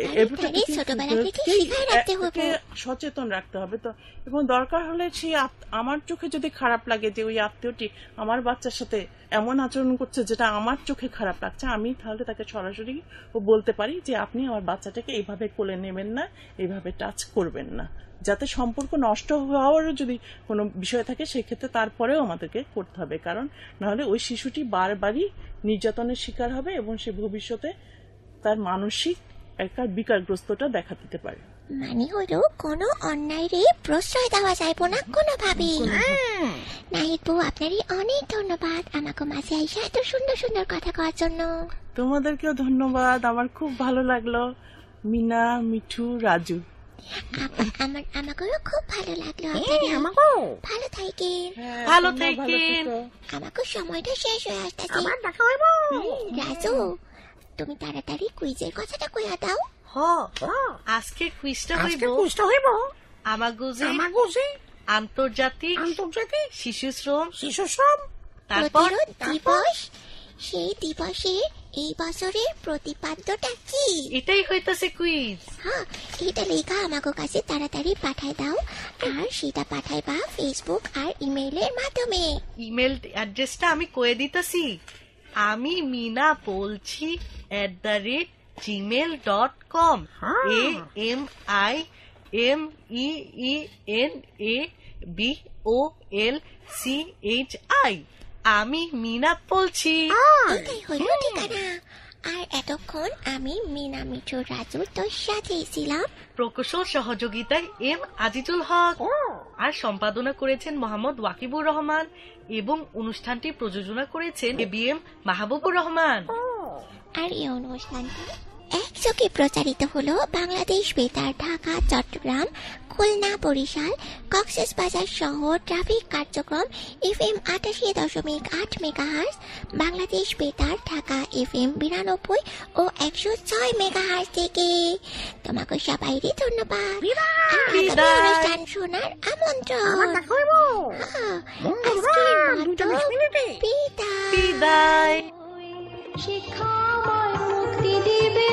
সচেতন রাখতে হবে। তো এবং দরকার হলে সে আমার চোখে যদি খারাপ লাগে যে ওই আত্মীয়টি আমার বাচ্চার সাথে এমন আচরণ করছে যেটা আমার চোখে খারাপ লাগছে, আমি তাহলে তাকে সরাসরি ও বলতে পারি যে আপনি আমার বাচ্চাটাকে এইভাবে কোলে নেবেন না, এইভাবে টাচ করবেন না, যাতে সম্পর্ক নষ্ট হওয়ারও যদি কোনো বিষয় থাকে সেক্ষেত্রে তারপরেও আমাদেরকে করতে হবে। কারণ নাহলে ওই শিশুটি বারবারই নির্যাতনের শিকার হবে এবং সে ভবিষ্যতে তার মানসিক একটা বিকারগ্রস্তটা দেখা দিতে পারে। মানে হলো কোনো অন্যায়রে প্রশ্রয় দেওয়া যাইব না কোনোভাবে। নাহিদ বউ, আপনারই অনেক ধন্যবাদ আমাকে মাঝে আইসা এত সুন্দর সুন্দর কথা কওয়ার জন্য। তোমাদেরকেও ধন্যবাদ, আমার খুব ভালো লাগলো। মিনা, মিঠু, রাজু, আমার আমাকেও খুব ভালো লাগলো। ভালো থাকেন, ভালো থাকেন। আমাকে সময়টা শেষ হয়ে আসতেছে। রাজু, তুমি তাড়াতাড়ি কুইজের কথাটা কইয়া দাও। হ, আজকে কুইজটা হইব কুইজটা হইব আমাগোজে আমাগোজে আন্তর্জাতিক আন্তর্জাতিক শিশু শ্রম শিশু শ্রম তারপর দিবস। সেই দিবসের এই বছরের প্রতিপাদ্যটা কি? এটাই হইতাছে কুইজ। হ্যাঁ, এটা লেখা আমাকে কাছে তাড়াতাড়ি পাঠাই দাও, আর সেটা পাঠাইবা ফেসবুক আর ইমেইলের মাধ্যমে। ইমেল অ্যাড্রেসটা আমি কয়ে দিতেছি। আমি মিনা বলছি at the rate gmail dot com, A M I M E E N A B O L C H I. আমি মিনা বলছি। এটাই হইল ঠিকানা। আর এতক্ষণ আমি মিনা, মিঠু, রাজু তোর সাথেই ছিলাম। প্রকৌশল সহযোগিতায় এম আজিজুল হক, আর সম্পাদনা করেছেন মোহাম্মদ ওয়াকিবুর রহমান এবং অনুষ্ঠানটি প্রযোজনা করেছেন A B M Mahbubur Rahman. আর এই অনুষ্ঠানটি একযোগে প্রচারিত হলো বাংলাদেশ বেতার ঢাকা, চট্টগ্রাম, খুলনা, বরিশাল, কক্সবাজার সহ ট্রাফিক কার্যক্রম এফ এম আটাশি দশমিক আট মেগাহার্জ, বাংলাদেশ বেতার ঢাকা এফ এম বিরানব্বই ও একশো ছয় মেগাহার্জ থেকে। তোমাকে সবাইকে ধন্যবাদ। অনুষ্ঠান শোনার আমন্ত্রণ। বিদায়। শিক্ষাময় মুক্তি দিবে।